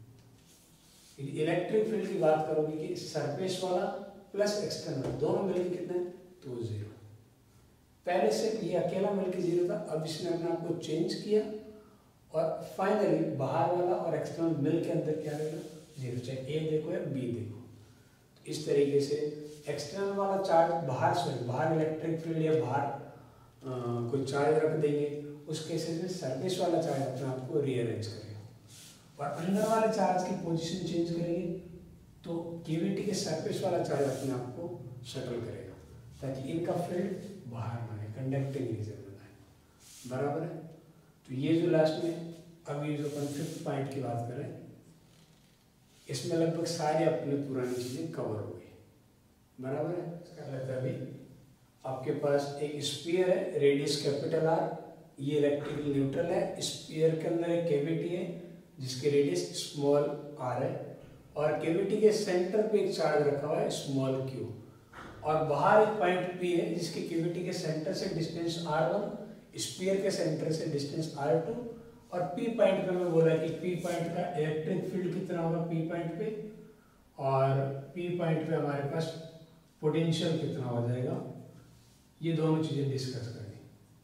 [SPEAKER 1] इलेक्ट्रिक फील्ड की बात करोगे कि सरफेस वाला प्लस एक्सटर्नल दोनों मिलकर कितने, तो जीरो। पहले से ये अकेला मिलकर जीरो था, अब इसने अपने आप को चेंज किया और फाइनली बाहर वाला और एक्सटर्नल मिल के अंदर क्या रहेगा, जीरो, चाहे ए देखो या बी देखो। तो इस तरीके से एक्सटर्नल वाला चार्ज बाहर से बाहर इलेक्ट्रिक फील्ड या बाहर कोई चार्ज रख देंगे, उस केसेस में सरफेस वाला चार्ज अपने आप को रीअरेंज करेगा, और अंदर वाले चार्ज की पोजीशन चेंज करेंगे तो केविटी के सरफेस वाला चार्ज अपने आप को शटल करेगा, ताकि इनका फील्ड बाहर बने, कंडक्टिंग रीजन बनाए, बराबर है। तो ये जो लास्ट में अभी जो अपन फिफ्थ पॉइंट की बात करें, इसमें लगभग सारे अपने पुरानी चीज़ें कवर हो गई, बराबर है। इसका लगता है अभी आपके पास एक स्फीयर है, रेडियस कैपिटल आर, ये इलेक्ट्रिकल न्यूट्रल है, स्फीयर के अंदर एक कैविटी है जिसके रेडियस स्मॉल आर है, और कैविटी के सेंटर पे एक चार्ज रखा हुआ है स्मॉल क्यू, और बाहर एक पॉइंट पी है जिसके कैविटी के सेंटर से डिस्टेंस आर वन, स्फीयर के सेंटर से डिस्टेंस आर टू, और पी पॉइंट पे मैं बोला कि पी पॉइंट का इलेक्ट्रिक फील्ड कितना होगा पी पॉइंट पे, और पी पॉइंट पे हमारे पास पोटेंशियल कितना हो जाएगा, ये दोनों चीजें डिस्कस करेंगे,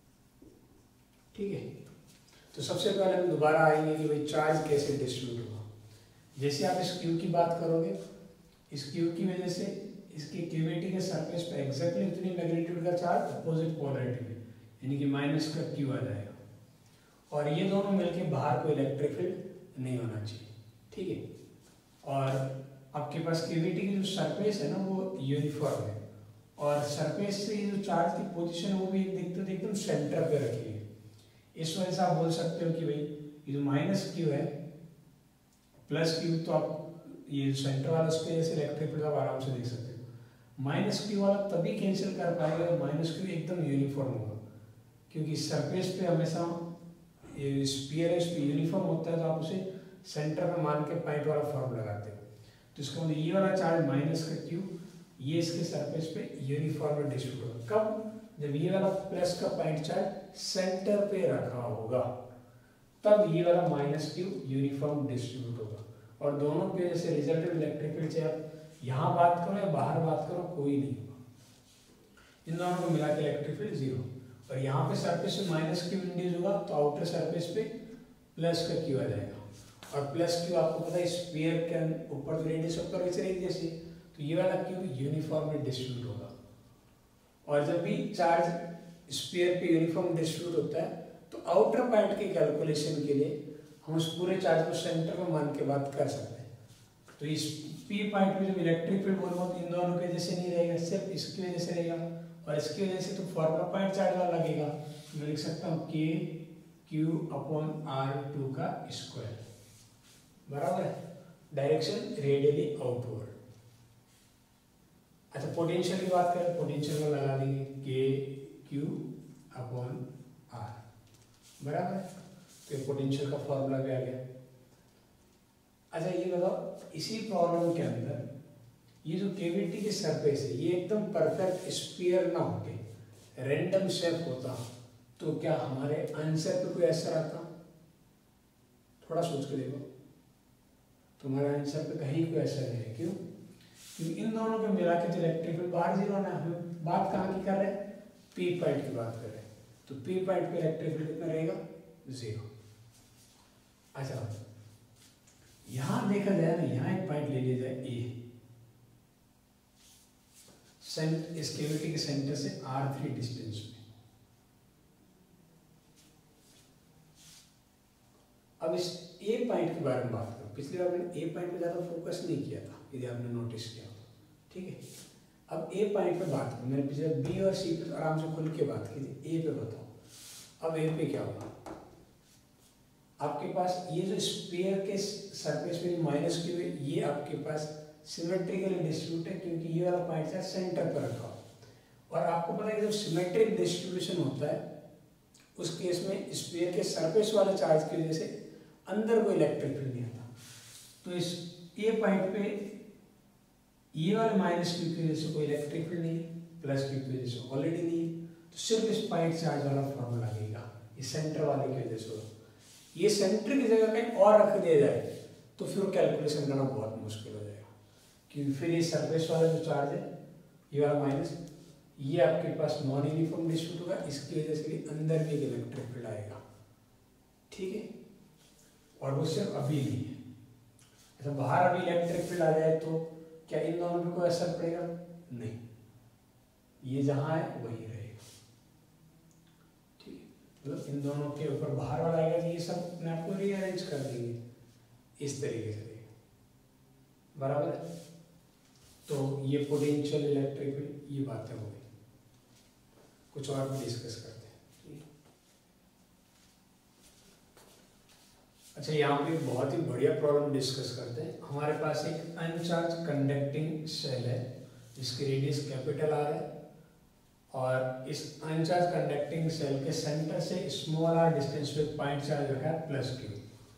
[SPEAKER 1] ठीक है। तो सबसे पहले हम दोबारा आएंगे कि भाई चार्ज कैसे डिस्ट्रीब्यूट होगा। जैसे आप इस क्यू की बात करोगे, इस क्यू की वजह से इसकी कैविटी के सरफेस पे एग्जैक्टली उतनी मैग्नीट्यूड का चार्ज अपोजिट पोलैरिटी में, यानी कि माइनस का क्यू आ जाएगा, और ये दोनों मिलके बाहर कोई इलेक्ट्रिक फील्ड नहीं होना चाहिए, ठीक है। और आपके पास कैविटी की जो सरफेस है ना वो यूनिफॉर्म है, और सरफेस से जो चार्ज की पोजीशन है वो भी देखते एकदम सेंटर पे रखी है। इस वजह से आप बोल सकते हो कि भाई ये जो माइनस क्यू है प्लस क्यू, तो आप ये सेंटर वाला स्पेस इलेक्ट्रिक फील्ड आप आराम से देख सकते हो। माइनस क्यू वाला तभी कैंसिल कर पाएगा जब माइनस क्यू एकदम यूनिफॉर्म होगा, क्योंकि सरफेस पे हमेशा ये स्फीयर है, इस पे यूनिफॉर्म होता है, तो आप उसे सेंटर पे मान के पॉइंट वाला फॉर्म लगाते हो। तो इसका मतलब ये वाला चार्ज माइनस का क्यू ये इसके सरफेस पे यूनिफॉर्म डिस्ट्रीब्यूट होगा, कब, जब ये वाला प्लस का पॉइंट चार्ज सेंटर पे रखा होगा, तब ये वाला माइनस क्यू यूनिफॉर्म डिस्ट्रीब्यूट होगा। और दोनों पे जैसे रिजल्टेंट इलेक्ट्रिक फील्ड से आप यहाँ बात करो या बाहर बात करो कोई नहीं होगा, इन दोनों को मिला के इलेक्ट्रिक फील्ड जीरो। और यहाँ पे सरफेस पे माइनस क्यू इंड्यूस होगा तो आउटर सरफेस पे प्लस का क्यू आ जाएगा, और प्लस क्यू आपको पता है स्फीयर के ऊपर तो रेडियस ऊपर वैसे रहेगी जैसे, तो तो ये वाला क्यू यूनिफॉर्मली डिस्ट्रीब्यूट होगा। और जब भी चार्ज स्फीयर पे यूनिफॉर्म डिस्ट्रीब्यूट होता है तो आउटर पार्ट के कैलकुलेशन के लिए हम उस पूरे चार्ज को सेंटर में मान के बात कर सकते हैं। तो इस पी पॉइंट पे जब इलेक्ट्रिक फील्ड बोलूँगा इन दोनों की वजह से नहीं रहेगा, सिर्फ इसकी वजह से रहेगा, और इसकी वजह से तो फॉर्मूला पॉइंट चार्ज वाला लगेगा। मैं लिख सकता हूँ k q upon r two का स्क्वायर, बराबर है, डायरेक्शन रेडियली आउटवर्ड। अच्छा पोटेंशियल की बात करें, पोटेंशियल में लगा देंगे के क्यू अपॉन आर, बराबर है, तो ये पोटेंशियल का फॉर्मूला भी आ गया। अच्छा ये बताओ, इसी प्रॉब्लम के अंदर ये जो केविटी की सरफेस है ये एकदम परफेक्ट स्फीयर ना होके रैंडम शेप होता तो क्या हमारे आंसर पे कोई असर आता? थोड़ा सोच के देखो, तुम्हारे आंसर पे कहीं कोई असर नहीं है। क्यों? क्योंकि इन दोनों को मिला के जो इलेक्ट्रिक फील्ड बाहर जीरो ना, हम बात कहाँ की कर रहे हैं? पी पॉइंट की बात कर रहे हैं, तो पी पॉइंट पे इलेक्ट्रिक फील्ड कितना रहेगा? जीरो। अच्छा यहां देखा जाए ना, यहां एक पॉइंट ले लिया जाए ए, सेंट इस केविटी के सेंटर से आर थ्री डिस्टेंस में। अब इस ए पॉइंट के बारे में बात करो। पिछली बार मैंने ए पॉइंट पे ज्यादा फोकस नहीं किया था, यदि आपने नोटिस किया हो, ठीक है। अब ए पॉइंट पे बात करो, मैंने पिछले बी और सी पे तो आराम से खुल के बात की थी, ए पे बताओ। अब ए पे क्या होगा? आपके पास ये जो स्फीयर के सरफेस में माइनस क्यू है, ये आपके पास सिमेट्रिकली डिस्ट्रीब्यूट है, क्योंकि ये वाला पॉइंट है सेंटर पर रखा हो। और आपको पता है कि जब सिमेट्रिक डिस्ट्रीब्यूशन होता है उस केस में स्फीयर के सरफेस वाले चार्ज की वजह से अंदर कोई इलेक्ट्रिक फील्ड नहीं आता। तो इस ए पॉइंट पे ये वाले माइनस क्यू की वजह से कोई इलेक्ट्रिक फील्ड नहीं है, प्लस क्यू की वजह से ऑलरेडी नहीं है, तो सिर्फ इस पॉइंट चार्ज वाला फॉर्मूला लगेगा, ये सेंटर वाले की वजह से होगा। ये सेंटर की जगह कहीं और रख दिया जाए तो फिर कैलकुलेशन करना बहुत मुश्किल हो जाएगा, क्योंकि फिर ये सरफेस वाला जो चार्ज है ये वाला माइनस, ये आपके पास नॉन यूनिफॉर्म डिस्ट्रीब्यूट होगा, इसकी वजह से भी अंदर भी एक इलेक्ट्रिक फील्ड आएगा, ठीक है। और वो सिर्फ अभी नहीं है। अच्छा बाहर अभी इलेक्ट्रिक फील्ड आ जाए तो क्या इन दोनों पे कोई असर पड़ेगा? नहीं, ये जहां है वही रहेगा, मतलब इन दोनों के ऊपर बाहर वाला आएगा, ये सब अपने आपको रीअरेंज कर देंगे इस तरीके से, बराबर है। तो ये पोटेंशियल इलेक्ट्रिक फील्ड, ये बातें हो गई, कुछ और भी डिस्कस करते हैं। अच्छा यहाँ पे बहुत ही बढ़िया प्रॉब्लम डिस्कस करते हैं। हमारे पास एक अनचार्ज कंडक्टिंग सेल है जिसकी रेडियस कैपिटल आर है, और इस अनचार्ज कंडक्टिंग सेल के सेंटर से स्मॉल आर डिस्टेंस पे पॉइंट चार्ज रखा है प्लस क्यू,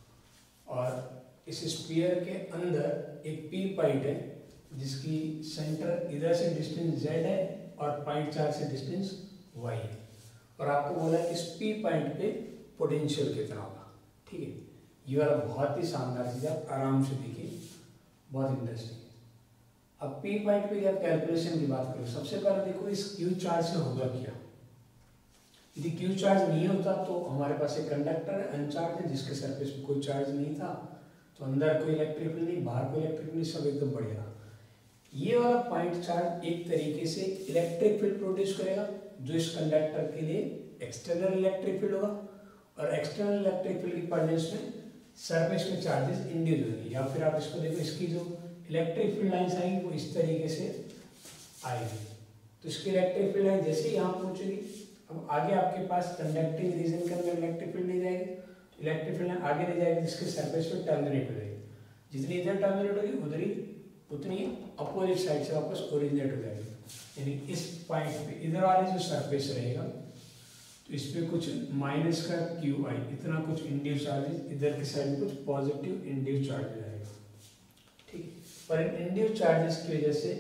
[SPEAKER 1] और इस स्फीयर के अंदर एक पी पॉइंट है जिसकी सेंटर इधर से डिस्टेंस जेड है और पॉइंट चार्ज से डिस्टेंस वाई है, और आपको बोला है कि इस पी पॉइंट पे पोटेंशियल कितना होगा, ठीक है। ये वाला बहुत ही शानदार चीज़, आप आराम से देखिए, बहुत इंटरेस्टिंग। अब पी पॉइंट पे जब कैलकुलेशन की बात करो, सबसे पहले देखो इस क्यू चार्ज से होगा क्या। यदि क्यू चार्ज नहीं होता तो हमारे पास एक कंडक्टर है अनचार्ज है जिसके सरफेस पे कोई चार्ज नहीं था, तो अंदर कोई इलेक्ट्रिक फील्ड नहीं, बाहर कोई इलेक्ट्रिक नहीं, सब एकदम बढ़िया। ये वाला पॉइंट चार्ज एक तरीके से इलेक्ट्रिक फील्ड प्रोड्यूस करेगा जो इस कंडक्टर के लिए एक्सटर्नल इलेक्ट्रिक फील्ड होगा, और एक्सटर्नल इलेक्ट्रिक फील्ड की प्रेजेंस में सरफेस में चार्जेस इंड्यूस होंगे। या फिर आप इसको देखो, इसकी जो इलेक्ट्रिक फील्ड लाइन्स आएंगी वो इस तरीके से आएगी, तो इसकी इलेक्ट्रिक फील्ड लाइन जैसे ही यहाँ पहुंचेगी, अब आगे आपके पास कंडक्टिंग रीजन के अंदर इलेक्ट्रिक फील्ड नहीं जाएगी, तो इलेक्ट्रिक फील्ड लाइन आगे नहीं जाएगी, जिसके सरफेस पे टर्मिनेट हो जाएगी, जितनी इधर टर्मिनेट होगी उधर ही उतनी अपोजिट साइड से वापस ओरिजिनेट हो जाएगी। यानी इस पॉइंट पे इधर वाले जो सरफेस रहेगा तो इस पर कुछ माइनस का क्यू आई इतना कुछ इंड्यूस चार्जेस, इधर की साइड में कुछ पॉजिटिव इंड्यूस चार्जेस आएगा, ठीक है। पर इन इंड्यूस चार्जेस की वजह से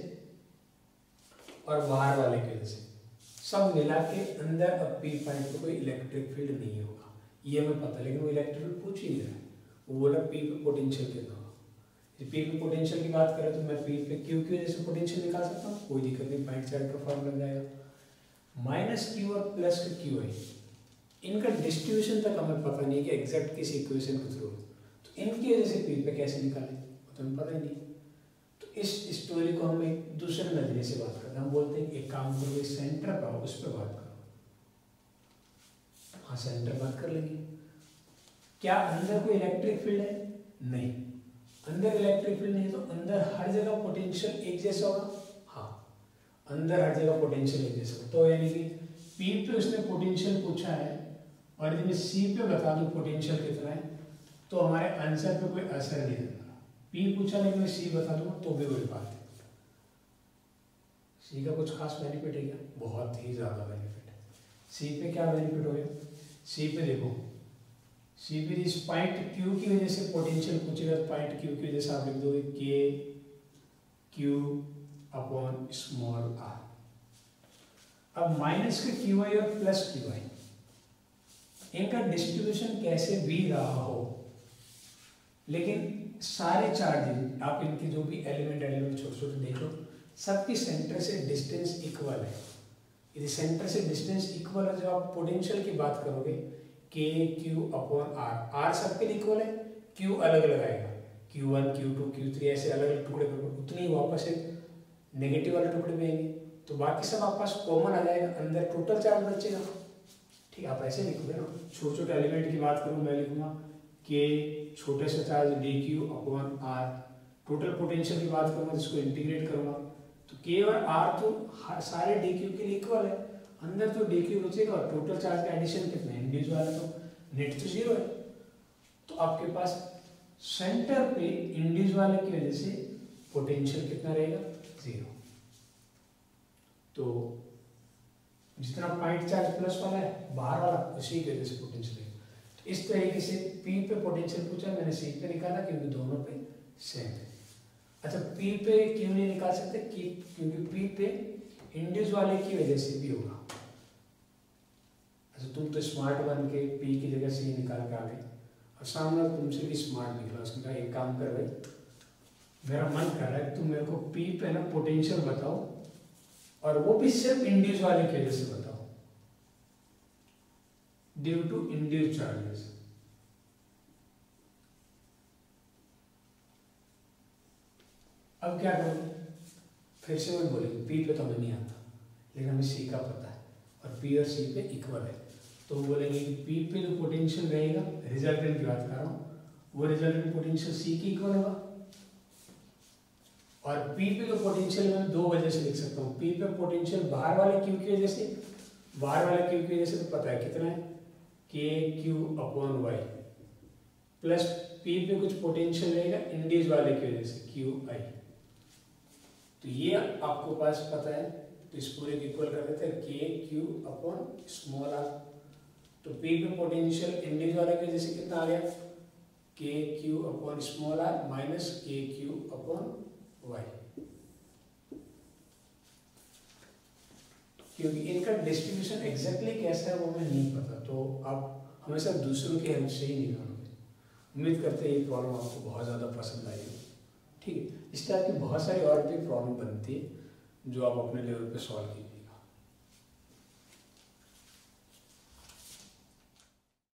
[SPEAKER 1] और बाहर वाले की वजह से सब मिला के अंदर अब पी पॉइंट पे कोई इलेक्ट्रिक फील्ड नहीं होगा, ये हमें पता है, लेकिन वो इलेक्ट्रिक फील्ड पूछ ही नहीं रहा है। वो बोला पी पे पोटेंशियल कितना होगा। पी पे पोटेंशियल की बात करें तो मैं पी पे क्यू की वजह से पोटेंशियल निकाल सकता हूँ, कोई दिक्कत नहीं, पॉइंट चार्ज का फॉर्म लग जाएगा। माइनस क्यू और प्लस का क्यू आई, इनका डिस्ट्रीब्यूशन तक हमें पता नहीं है कि एग्जैक्ट किस इक्वेशन के थ्रू, तो इनकी वजह से पी पे कैसे निकालें वो तो हमें पता ही नहीं। तो इस स्टोरी को हम एक दूसरे नजरिए से बात करते हैं। हम बोलते हैं एक काम करो, एक सेंटर पर आओ, उस पर बात करो। हाँ सेंटर बात कर लेंगे। क्या अंदर कोई इलेक्ट्रिक फील्ड है? नहीं, अंदर इलेक्ट्रिक फील्ड नहीं है, तो अंदर हर जगह पोटेंशियल एक जैसा होगा। हाँ, अंदर हर जगह पोटेंशियल एक जैसा होगा। तो यानी कि पी पे उसने पोटेंशियल पूछा है और यदि मैं सी पे बता दूं पोटेंशियल कितना है, तो हमारे आंसर पे कोई असर नहीं होगा। पी पूछा लेकिन मैं सी बता दूंगा तो भी कोई बात है। सी का कुछ खास बेनिफिट है क्या? बहुत ही ज़्यादा बेनिफिट है। सी पे क्या बेनिफिट हो गया? सी पे देखो, सी पे इस पॉइंट क्यू की वजह से पोटेंशियल पूछेगा, तो पॉइंट क्यू की वजह से आप लिख दोगे k q upon small r. अब माइनस का क्यू आई और प्लस क्यू आई, इनका डिस्ट्रीब्यूशन कैसे भी रहा हो, लेकिन सारे चार्जेस आप इनके जो भी एलिमेंट एलिमेंट छोटे छोटे देख लो, सबकी सेंटर से डिस्टेंस इक्वल है। यदि सेंटर से डिस्टेंस इक्वल है, जब आप पोटेंशियल की बात करोगे के क्यू अपॉन आर, आर सबके लिए इक्वल है, क्यू अलग अलग आएगा, q one q two q three ऐसे अलग अलग टुकड़े करोगे, उतनी ही वापस एक नेगेटिव वाले टुकड़े में आएंगे, तो बाकी सब आपके पास कॉमन आ जाएगा, अंदर टोटल चार्ज बचेगा। ठीक है, आप ऐसे लिखोगे ना, छोटे छोटे एलिमेंट की बात करूँ, मैं लिखूंगा के छोटे से charge d q upon r, total potential की बात करूँगा जिसको इंटीग्रेट करूँगा, तो के और आर तो सारे डी क्यू के लिए इक्वल है, अंदर तो डी क्यू बचेगा और टोटल चार्ज का एडिशन कितना है, इंडिविजुअल है, तो नेट तो जीरो है। तो आपके पास सेंटर पे इंडिविजुअल की वजह से पोटेंशियल कितना रहेगा? जीरो। तो जितना पॉइंट चार्ज प्लस वाला है बाहर वाला, उसी की वजह से पोटेंशियल है। तो इस तरीके से पी पे पोटेंशियल पूछा, मैंने सी पे निकाला क्योंकि दोनों पे सेम है। अच्छा, पी पे क्यों नहीं निकाल सकते? क्योंकि पी पे इंड्यूस वाले की वजह से भी होगा। अच्छा, तुम तो स्मार्ट बन के पी की जगह सी निकाल के आ गए और सामने तुमसे भी स्मार्ट निकला, उसने कहा एक काम कर भाई, मेरा मन कर रहा है तुम मेरे को पी पे ना पोटेंशियल बताओ, और वो भी सिर्फ इंड्यूस वाले की वजह से बताओ, ड्यू टू इंड्यूस चार्जेस। अब क्या करोगे? फिर से वही बोलेंगे, पी पे तो हमें नहीं आता लेकिन हमें सी का पता है और पी और सी पे इक्वल है, तो वो बोलेंगे कि पी पे जो पोटेंशियल रहेगा, रिजल्टेंट की बात कर रहा हूँ, वो रिजल्टेंट पोटेंशियल सी की इक्वल होगा। और पी पे जो पोटेंशियल मैं दो वजह से लिख सकता हूँ, पी पे पोटेंशियल बाहर वाले क्यू की वजह से, बाहर वाले क्यू की वजह से तो पता है कितना है, k q upon y, plus p पे कुछ पोटेंशियल रहेगा इंडीज वाले की वजह से, क्यू आई। तो ये आपको पास पता है, तो इस पूरे को इक्वल कर देते हैं, k q upon small r. तो पी पे पोटेंशियल इंडीज वाले की वजह से कितना आ गया, k q upon small r minus के क्यू अपॉन वाई, क्योंकि इनका डिस्ट्रीब्यूशन एग्जैक्टली कैसा है वो हमें नहीं पता, तो आप हमेशा दूसरों की हेल्प से ही निकालोगे। उम्मीद करते हैं ये प्रॉब्लम आपको बहुत ज़्यादा पसंद आएगी। ठीक है, इस टाइप की बहुत सारी और भी प्रॉब्लम बनती है जो आप अपने लेवल पे सॉल्व कीजिए।